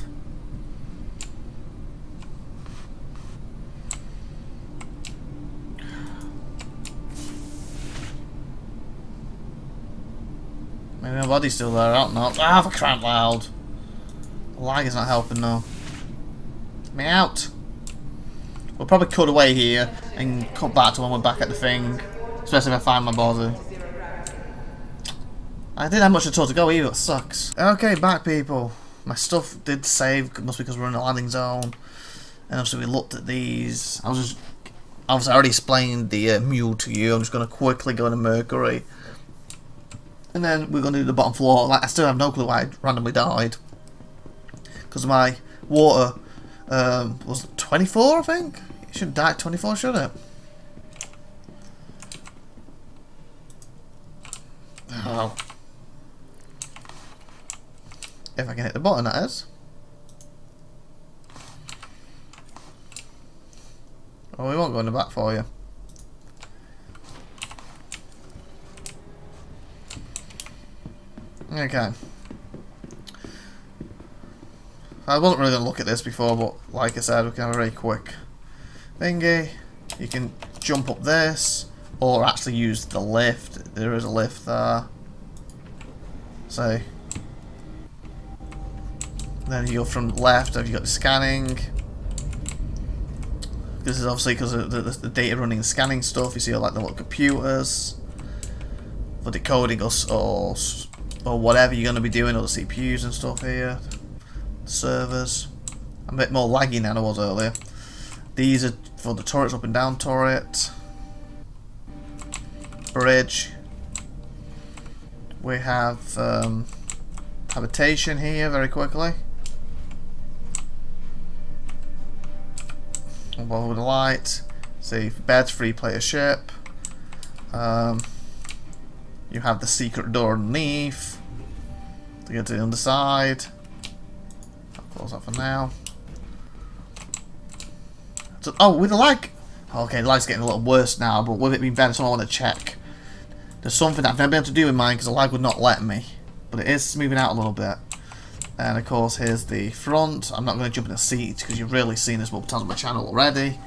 Maybe my body's still there, I don't know. Ah, for crying loud. The lag is not helping though. Get me out. We'll probably cut away here and cut back to when we're back at the thing. Especially if I find my body. I didn't have much at all to go either, it sucks. Okay, back people. My stuff did save, must be because we're in a landing zone. And obviously we looked at these. I was just, obviously I already explained the uh, mule to you. I'm just going to quickly go to Mercury. And then we're going to do the bottom floor. Like, I still have no clue why I randomly died. Because my water um, was twenty-four, I think? It shouldn't die at twenty-four, should it? Oh. If I can hit the button, that is. Oh, we won't go in the back for you. Okay. I wasn't really going to look at this before, but like I said, we can have a very quick thingy. You can jump up this, or actually use the lift. There is a lift there. So, then you go from left, have you got the scanning. This is obviously because of the, the, the data running and scanning stuff. You see all like the little computers for decoding or, or, or whatever you're going to be doing, or the C P Us and stuff here. Servers. I'm a bit more laggy now than I was earlier. These are for the turrets, up and down turret. Bridge. We have um, habitation here very quickly. Well, with the light. See, beds, free player ship. Um, you have the secret door underneath to get to the underside. I'll close that for now. So, oh, with the lag. Okay, the lag's getting a little worse now, but with it being better, so I want to check. There's something that I've never been able to do in mine because the lag would not let me, but it is smoothing out a little bit. And of course, here's the front. I'm not going to jump in a seat because you've really seen this multiple times on my channel already.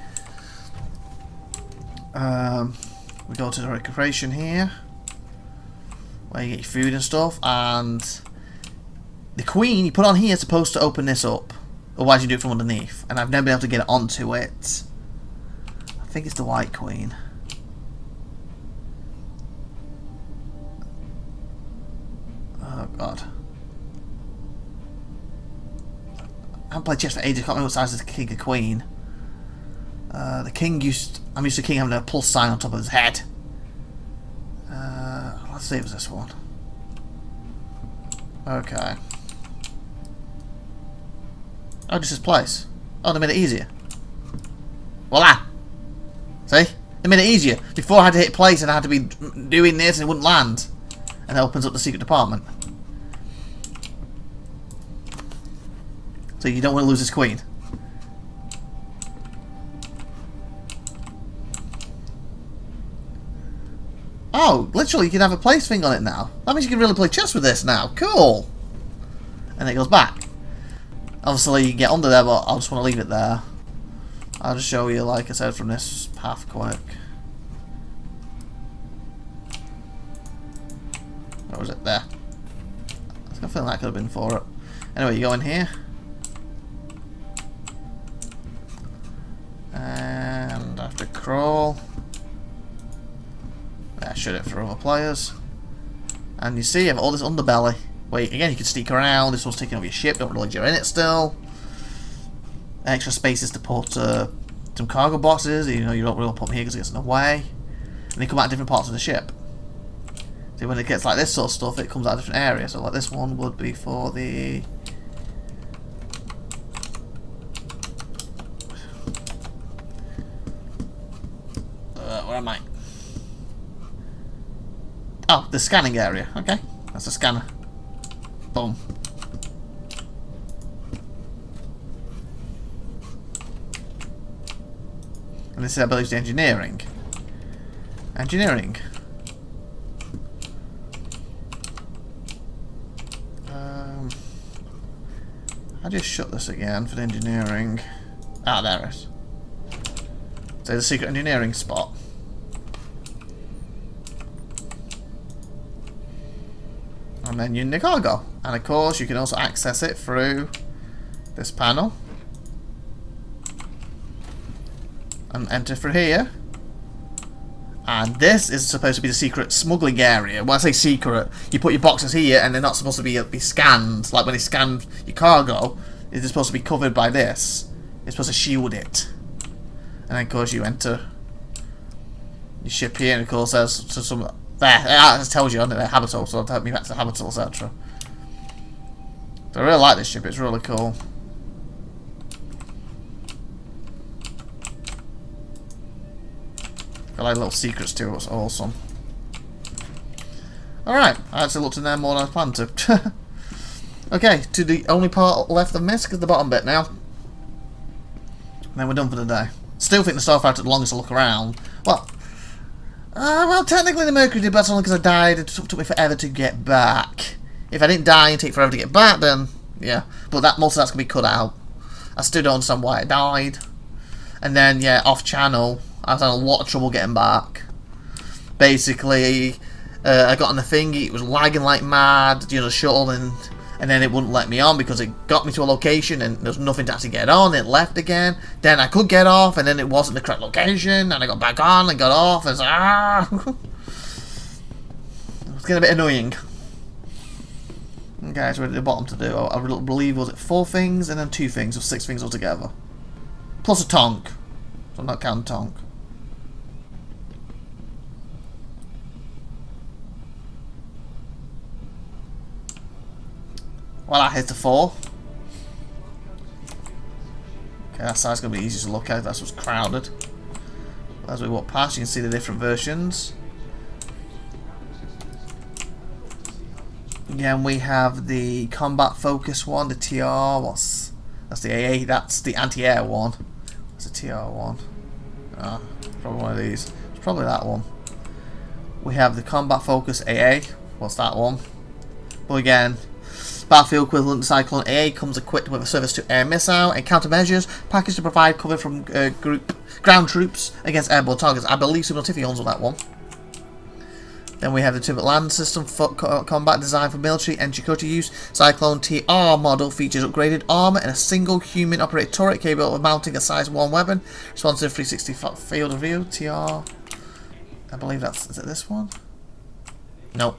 Um, we go to the recuperation here, where you get your food and stuff. And the queen you put on here is supposed to open this up, otherwise you do it from underneath. And I've never been able to get it onto it. I think it's the white queen. Oh god. I haven't played chess for ages. I can't remember what size is the king or queen. Uh, the king used. I'm used to the king having a plus sign on top of his head. Uh, let's see if it's this one. Okay. Oh, just this place. Oh, they made it easier. Voila! See? They made it easier. Before I had to hit place and I had to be doing this and it wouldn't land. And it opens up the secret department. So you don't want to lose this queen. Oh, literally you can have a place thing on it now. That means you can really play chess with this now. Cool. And it goes back. Obviously you can get under there, but I'll just want to leave it there. I'll just show you, like I said, from this path quick. Where was it? There. I feel like that could have been for it. Anyway, you go in here. And I have to crawl. Yeah, shoot it for other players. And you see, you have all this underbelly. Wait, again, you can sneak around. This one's taking over your ship. Don't realize you're in it still. Extra spaces to put uh, some cargo boxes. You know, you don't really put them here because it gets in the way. And they come out of different parts of the ship. See, when it gets like this sort of stuff, it comes out of different areas. So, like this one would be for the. Where am I? Oh, the scanning area. Okay, that's a scanner. Boom. And this is, I believe, the engineering. Engineering. Um, I just shut this again for the engineering. Ah, there it is. So the secret engineering spot. And then you the cargo. And of course you can also access it through this panel. And enter through here. And this is supposed to be the secret smuggling area. When I say secret, you put your boxes here and they're not supposed to be, be scanned. Like when they scan your cargo, it's supposed to be covered by this. It's supposed to shield it. And then of course you enter your ship here, and of course there's some there. It tells you on the habitat, so it'll take me back to the habitat, et cetera. So I really like this ship. It's really cool. Got like little secrets too. It's awesome. All right, I actually looked in there more than I planned to. Okay, to the only part left of MISC is the bottom bit now. And then we're done for the day. Still think the Starfighter took the longest to look around. Well, uh, well, technically the Mercury did, but that's only because I died. It took, took me forever to get back. If I didn't die and take forever to get back, then yeah. But that most of that's gonna be cut out. I still don't understand why it died. And then yeah, off channel, I was having a lot of trouble getting back. Basically, uh, I got on the thingy, it was lagging like mad, you know, shuttle, and and then it wouldn't let me on because it got me to a location and there was nothing to actually get on. It left again. Then I could get off, and then it wasn't the correct location, and I got back on and got off. And it's like, ah, it's getting a bit annoying. Okay, so we're at the bottom to do. I believe was it four things and then two things, or six things altogether, plus a tonk. So I'm not counting tonk. Well, that hits the four. Okay, that side's going to be easy to look at. That's what's crowded. As we walk past, you can see the different versions. Again, we have the combat focus one, the T R. What's that's the A A? That's the anti-air one. What's the T R one? Ah, probably one of these. It's probably that one. We have the combat focus A A. What's that one? But again, battlefield equivalent Cyclone A A comes equipped with a surface-to-air missile and countermeasures package to provide cover from uh, group ground troops against airborne targets. I believe SupernovaTiffy owns on that one. Then we have the Tibet land system for co combat designed for military and security use. Cyclone T R model features upgraded armor and a single human operated turret capable of mounting a size one weapon. Responsive three sixty field of view. T R. I believe that's is it this one? No.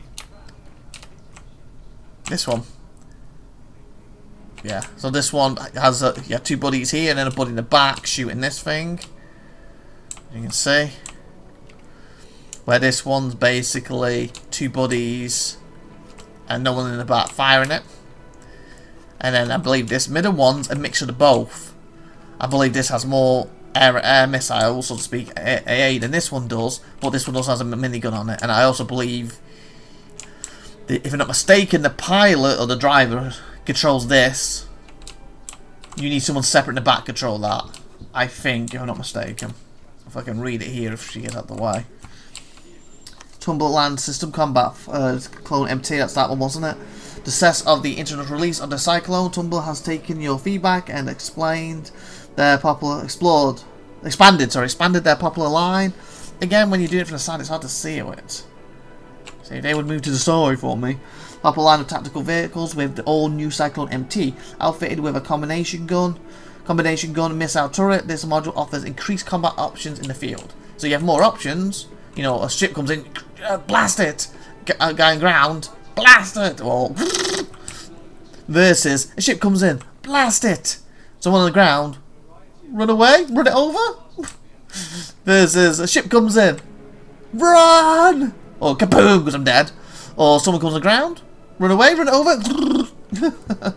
This one. Yeah. So this one has a, yeah, two buddies here and then a buddy in the back shooting this thing. You can see. Where this one's basically two buddies and no one in the back firing it. And then I believe this middle one's a mixture of both. I believe this has more air-to-air missiles, so to speak, A A than this one does, but this one also has a minigun on it. And I also believe, that, if I'm not mistaken, the pilot or the driver controls this. You need someone separate in the back to control that. I think, if I'm not mistaken. If I can read it here, if she gets out of the way. Tumble Land System Combat uh, Clone M T, that's that one, wasn't it? The success of the internet release of the Cyclone, Tumble has taken your feedback and explained their popular, explored, expanded, sorry, expanded their popular line. Again, when you do it from the side, it's hard to see it. See, they would move to the side for me. Popular line of tactical vehicles with the all-new Cyclone M T, outfitted with a combination gun, combination gun and missile turret. This module offers increased combat options in the field. So you have more options. You know, a ship comes in, uh, blast it! G uh, guy on ground, blast it! Or versus, a ship comes in, blast it! Someone on the ground, run away, run it over! Versus, a ship comes in, run! Or kaboom, because I'm dead. Or someone comes on the ground, run away, run it over!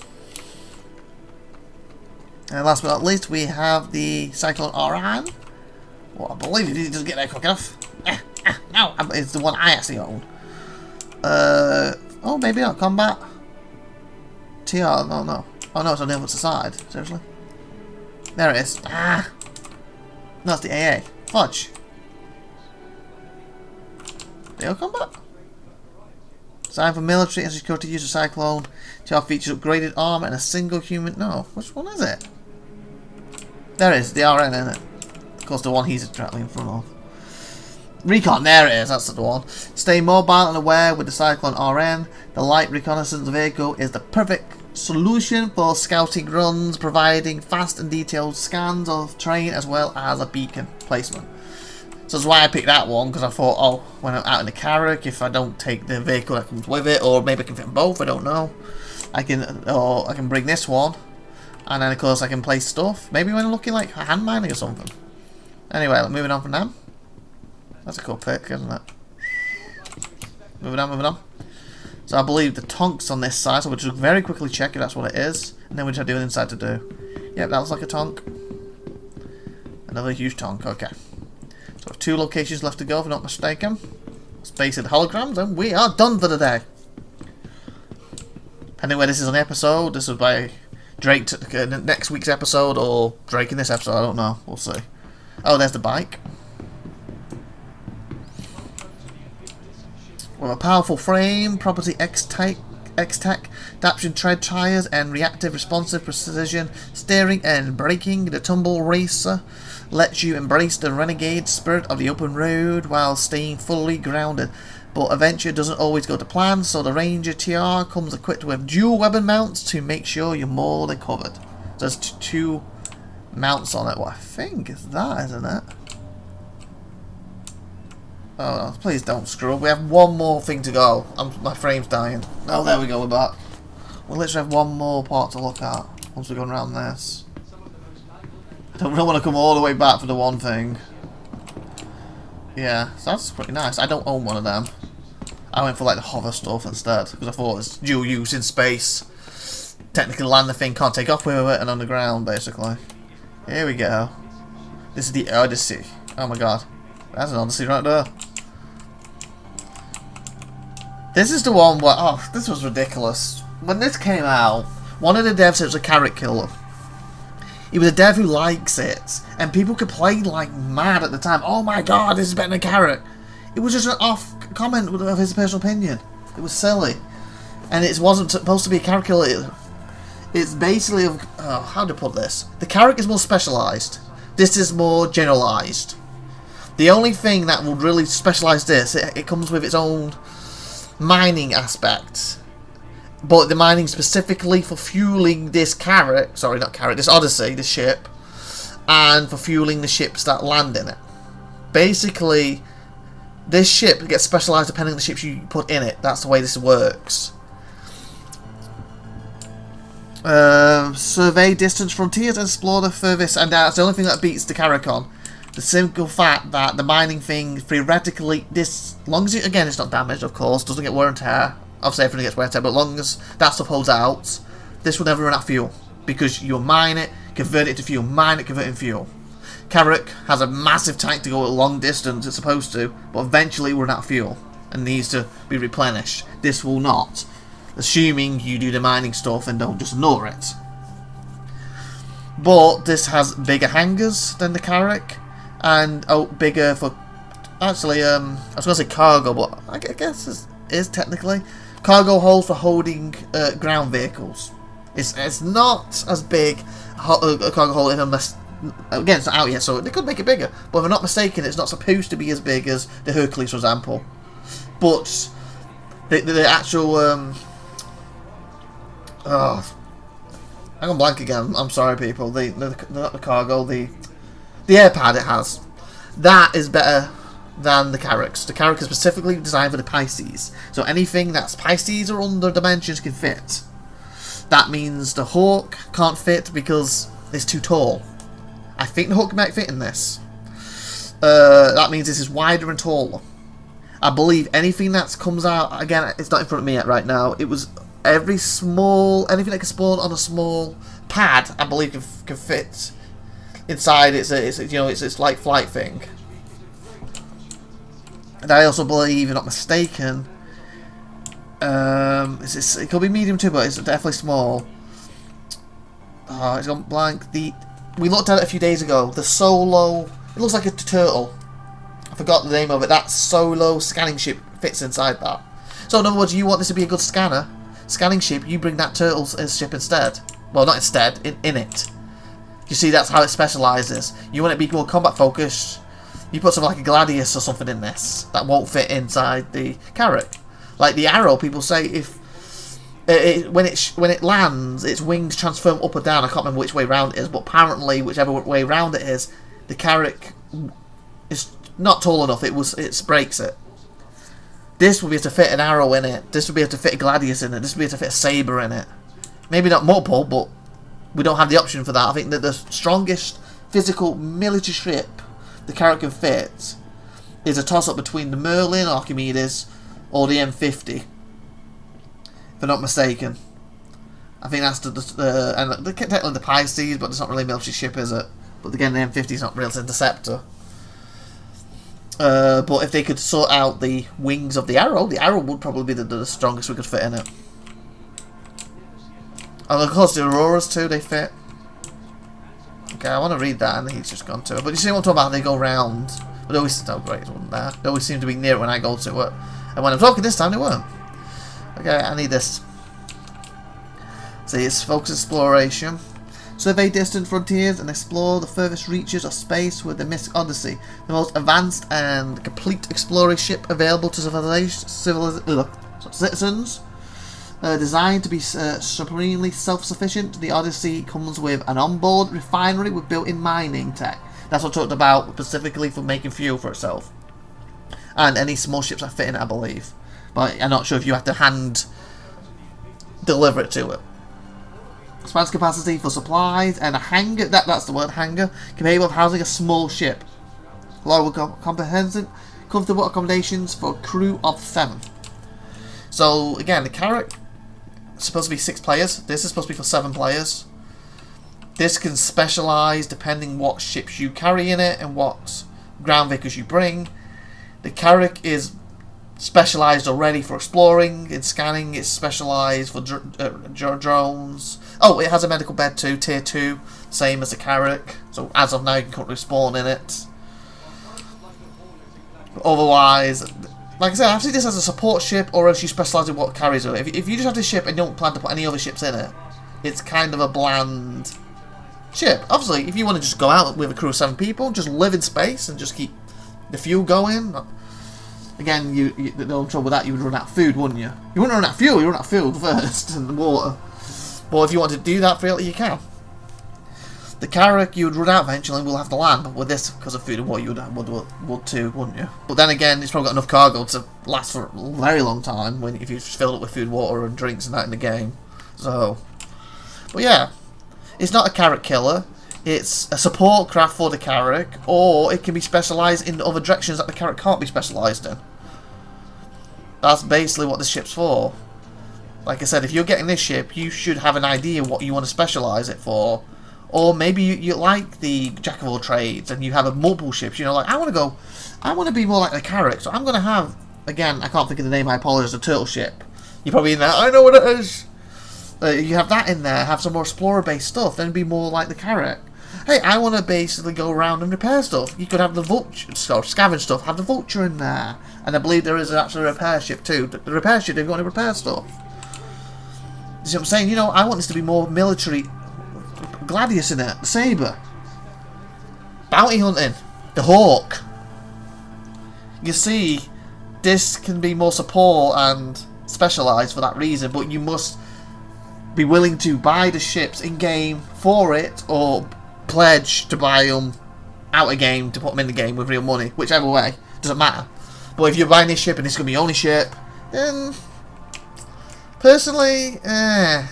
And last but not least, we have the Cyclone R N. Well, I believe it doesn't get there quick enough. Eh, eh, no, it's the one I actually own. Uh, oh, maybe not combat. T R, no, no. Oh no, it's on the other side. Seriously? There it is. Ah! No, it's the A A. Fudge. T R combat? Designed for military and security use of Cyclone. T R features upgraded armor and a single human. No, which one is it? There it is, the R N, isn't it? Of course, the one he's directly in front of. Recon, there it is, that's the one. Stay mobile and aware with the Cyclone R N. The light reconnaissance vehicle is the perfect solution for scouting runs, providing fast and detailed scans of terrain as well as a beacon placement. So that's why I picked that one, because I thought, oh, when I'm out in the Carrack, if I don't take the vehicle that comes with it, or maybe I can fit them both, I don't know. I can, or I can bring this one, and then of course I can place stuff. Maybe when I'm looking like hand mining or something. Anyway, moving on from them. That's a cool pick, isn't it? Moving on, moving on. So I believe the tonk's on this side, so we'll just very quickly check if that's what it is, and then we'll just do an inside to do. Yep, that looks like a tonk. Another huge tonk, okay. So we have two locations left to go, if I'm not mistaken. Space and holograms, and we are done for the day. Depending where this is on the episode, this will be Drake to, uh, next week's episode, or Drake in this episode, I don't know, we'll see. Oh, there's the bike. With a powerful frame, property X-type X-Tech, adaptation tread tires and reactive responsive precision steering and braking. The Tumble Racer lets you embrace the renegade spirit of the open road while staying fully grounded. But adventure doesn't always go to plan, so the Ranger T R comes equipped with dual weapon mounts to make sure you're more than covered. There's two mounts on it. What I think is that, isn't it? Oh, no, please don't screw up. We have one more thing to go. I'm, my frame's dying. Oh, there we go, we're back. We literally have one more part to look at once we're going around this. I don't really want to come all the way back for the one thing. Yeah, so that's pretty nice. I don't own one of them. I went for like the hover stuff instead, because I thought it's dual use in space. Technically land the thing, can't take off with it, and on the ground, basically. Here we go. This is the Odyssey. Oh my god. That's an Odyssey right there. This is the one where, oh, this was ridiculous. When this came out, one of the devs said it was a carrot killer. He was a dev who likes it, and people complained like mad at the time. Oh my god, this is better than carrot. It was just an off comment of his personal opinion. It was silly, and it wasn't supposed to be a carrot killer. It, it's basically, oh, how to put this? The carrot is more specialized. This is more generalized. The only thing that would really specialize this, it, it comes with its own mining aspect. But the mining specifically for fueling this carrot, sorry not carrot, this Odyssey, this ship, and for fueling the ships that land in it. Basically, this ship gets specialised depending on the ships you put in it. That's the way this works. Uh, survey distant frontiers and explore the furthest, and that's the only thing that beats the Caracon. The simple fact that the mining thing, theoretically, this, as long as it, again, it's not damaged, of course, doesn't get wear and tear. Obviously, everything gets wear and tear, but as long as that stuff holds out, this will never run out of fuel. Because you'll mine it, convert it to fuel, mine it, convert it to fuel. Carrack has a massive tank to go a long distance, it's supposed to, but eventually it will run out of fuel and needs to be replenished. This will not. Assuming you do the mining stuff and don't just ignore it. But this has bigger hangars than the Carrack. And, oh, bigger for, actually, um, I was going to say cargo, but I guess it is technically. Cargo hold for holding uh, ground vehicles. It's, it's not as big a cargo hold, unless, again, it's not out yet, so they could make it bigger. But if I'm not mistaken, it's not supposed to be as big as the Hercules, for example. But the, the, the actual, um, oh, I'm going blank again, I'm sorry people, the, the, not the cargo, the... The air pad it has, that is better than the Carracks. The Carrack is specifically designed for the Pisces. So anything that's Pisces or under dimensions can fit. That means the Hawk can't fit because it's too tall. I think the Hawk might fit in this. Uh, that means this is wider and taller. I believe anything that comes out, again, it's not in front of me yet right now. It was every small, anything that can spawn on a small pad, I believe can, can fit. Inside, it's a, it's a, you know, it's it's like flight thing. And I also believe, if I'm not mistaken, um, it's, it's, it could be medium too, but it's definitely small. Oh, it's gone blank. The we looked at it a few days ago. The Solo, it looks like a turtle. I forgot the name of it. That Solo scanning ship fits inside that. So in other words, you want this to be a good scanner, scanning ship. You bring that turtle ship instead. Well, not instead, in in it. You see, that's how it specialises. You want it to be more combat focused, you put something like a Gladius or something in this that won't fit inside the Carrack. Like the Arrow, people say if it, it, when it sh when it lands, its wings transform up or down. I can't remember which way round it is, but apparently whichever way round it is, the Carrack is not tall enough. It was it breaks it. This would be able to fit an Arrow in it. This would be able to fit a Gladius in it. This would be able to fit a Sabre in it. Maybe not multiple, but we don't have the option for that. I think that the strongest physical military ship the Carrack can fit is a toss-up between the Merlin, Archimedes, or the M fifty. If I'm not mistaken. I think that's the, the uh, and the, technically the Pisces, but it's not really a military ship, is it? But again, the M fifty is not really an interceptor. Uh, but if they could sort out the wings of the Arrow, the Arrow would probably be the, the strongest we could fit in it. And of course the Auroras too, they fit. Okay, I want to read that, and he's just gone to it. But you see what I'm talking about, they go round. But they always, oh great, it wasn't there. They always seem to be near it when I go to it. And when I'm talking this time, they weren't. Okay, I need this. So it's focused exploration. Survey distant frontiers and explore the furthest reaches of space with the MISC Odyssey, the most advanced and complete explorer ship available to civilization, civiliz uh, citizens. Uh, designed to be uh, supremely self-sufficient, the Odyssey comes with an onboard refinery with built-in mining tech. That's what I talked about specifically for making fuel for itself. And any small ships that fit in it, I believe. But I'm not sure if you have to hand deliver it to it. Expands capacity for supplies and a hangar, that, that's the word, hangar, capable of housing a small ship. Along with comprehensive, comfortable accommodations for a crew of seven. So, again, the Carrack is supposed to be six players. This is supposed to be for seven players. This can specialise depending what ships you carry in it and what ground vehicles you bring. The Carrack is specialised already for exploring and scanning. It's specialised for dr uh, drones. Oh, it has a medical bed too, tier two, same as the Carrack. So as of now, you can currently spawn in it. But otherwise, like I said, I see this as a support ship, or else you specialise in what carries it. If, if you just have this ship and you don't plan to put any other ships in it, it's kind of a bland ship. Obviously, if you want to just go out with a crew of seven people, just live in space and just keep the fuel going. Again, you, you the only trouble with that, you would run out of food, wouldn't you? You wouldn't run out of fuel, you run out of fuel first, and water. But if you want to do that freely, you can. The Carrack, you would run out eventually and we'll have to land, but with this, because of food and water, you would, would, would, would too, wouldn't you? But then again, it's probably got enough cargo to last for a very long time, when if you've filled it with food, water, and drinks and that in the game. So, but yeah, it's not a Carrack killer. It's a support craft for the Carrack, or it can be specialised in other directions that the Carrack can't be specialised in. That's basically what this ship's for. Like I said, if you're getting this ship, you should have an idea what you want to specialise it for. Or maybe you, you like the Jack of all trades and you have a multiple ships. You know, like, I want to go, I want to be more like the Carrack. So I'm going to have, again, I can't think of the name, I apologise, a turtle ship. You're probably in there, I know what it is. Uh, you have that in there, have some more explorer-based stuff, then be more like the Carrack. Hey, I want to basically go around and repair stuff. You could have the vulture, so scavenge stuff, have the vulture in there. And I believe there is actually a repair ship too. The, the repair ship, if you want to repair stuff. You see what I'm saying? You know, I want this to be more military. Gladius in it, the saber. Bounty hunting, the hawk. You see, this can be more support and specialised for that reason, but you must be willing to buy the ships in-game for it, or pledge to buy them out of game to put them in the game with real money. Whichever way, doesn't matter. But if you're buying this ship and it's going to be your only ship, then personally, eh,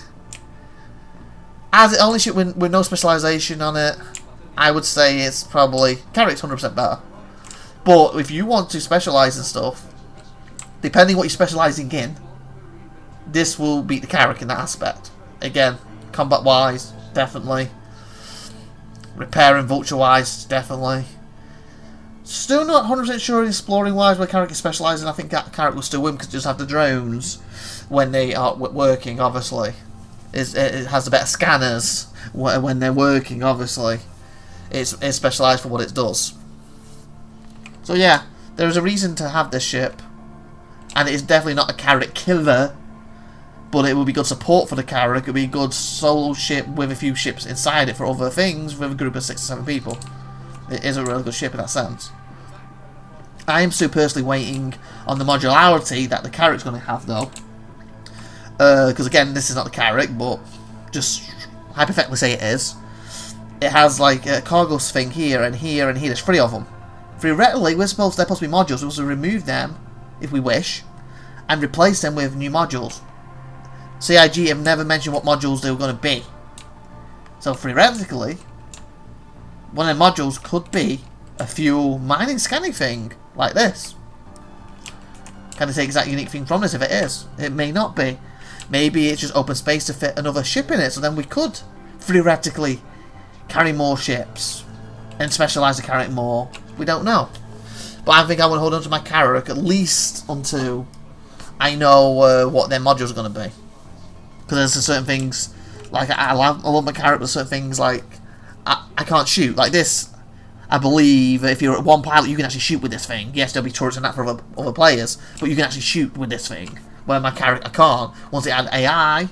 as the only ship with, with no specialisation on it, I would say it's probably Carrack's one hundred percent better. But if you want to specialise in stuff, depending what you're specialising in, this will beat the Carrack in that aspect. Again, combat wise, definitely. Repair and vulture wise, definitely. Still not one hundred percent sure in exploring wise where Carrack is specialising. I think Carrack will still win because it does have the drones when they are working, obviously. It's, it has the better scanners when they're working, obviously. It's, it's specialised for what it does. So yeah, there is a reason to have this ship. And it is definitely not a Carrack killer. But it will be good support for the Carrack. It will be a good solo ship with a few ships inside it for other things with a group of six or seven people. It is a really good ship in that sense. I am still personally waiting on the modularity that the Carrack's going to have though. Because uh, again, this is not the Carrack, but just hypothetically say it is. It has like a cargo thing here and here and here. There's three of them. Theoretically, we're supposed they're supposed to be modules. We're supposed to remove them if we wish and replace them with new modules. C I G have never mentioned what modules they were going to be. So theoretically, one of the modules could be a fuel mining scanning thing like this. Can I take that unique thing from this if it is? It may not be. Maybe it's just open space to fit another ship in it, so then we could theoretically carry more ships and specialise the Carrack more. We don't know. But I think I want to hold on to my Carrack at least until I know uh, what their modules are going to be. Because there's certain things, like I love, I love my Carrack, but certain things like I, I can't shoot. Like this, I believe if you're at one pilot, you can actually shoot with this thing. Yes, there'll be turrets and that for other, other players, but you can actually shoot with this thing. Where my Carrack, I can't. Once it had A I,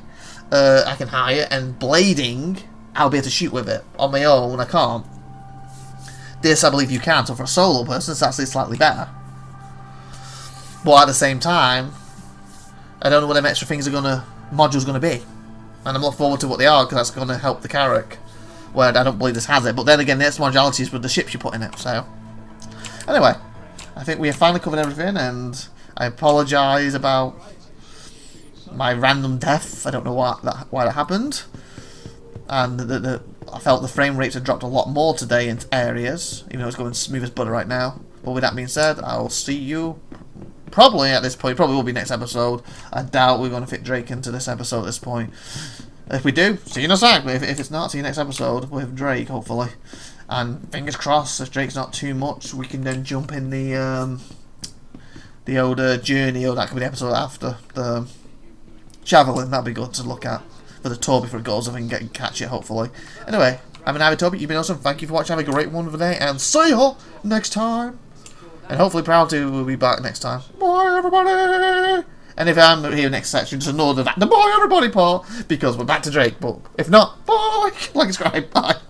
uh, I can hire, and blading, I'll be able to shoot with it. On my own, I can't. This, I believe you can, so for a solo person, it's actually slightly better. But at the same time, I don't know what them extra things are gonna, modules gonna be. And I'm looking forward to what they are, because that's gonna help the Carrack. Where I don't believe this has it, but then again, the extra modularities is with the ships you put in it, so. Anyway, I think we have finally covered everything, and I apologise about my random death. I don't know why that, why that happened. And the, the, I felt the frame rates had dropped a lot more today in areas, even though it's going smooth as butter right now. But with that being said, I'll see you probably at this point. Probably will be next episode. I doubt we're going to fit Drake into this episode at this point. If we do, see you in a sec. If, if it's not, see you next episode with Drake, hopefully. And fingers crossed, if Drake's not too much, we can then jump in the um, the old uh, journey, or that could be the episode after the Javelin. That'd be good to look at for the tour before it goes, if I can get catch it, hopefully. Anyway, I'm an IVATOPIA. You've been awesome. Thank you for watching. Have a great one today, and see you next time. And hopefully, Proud two will be back next time. Bye, everybody. And if I'm here next section, just ignore the, the bye everybody part, because we're back to Drake. But if not, bye. Like and subscribe. Bye.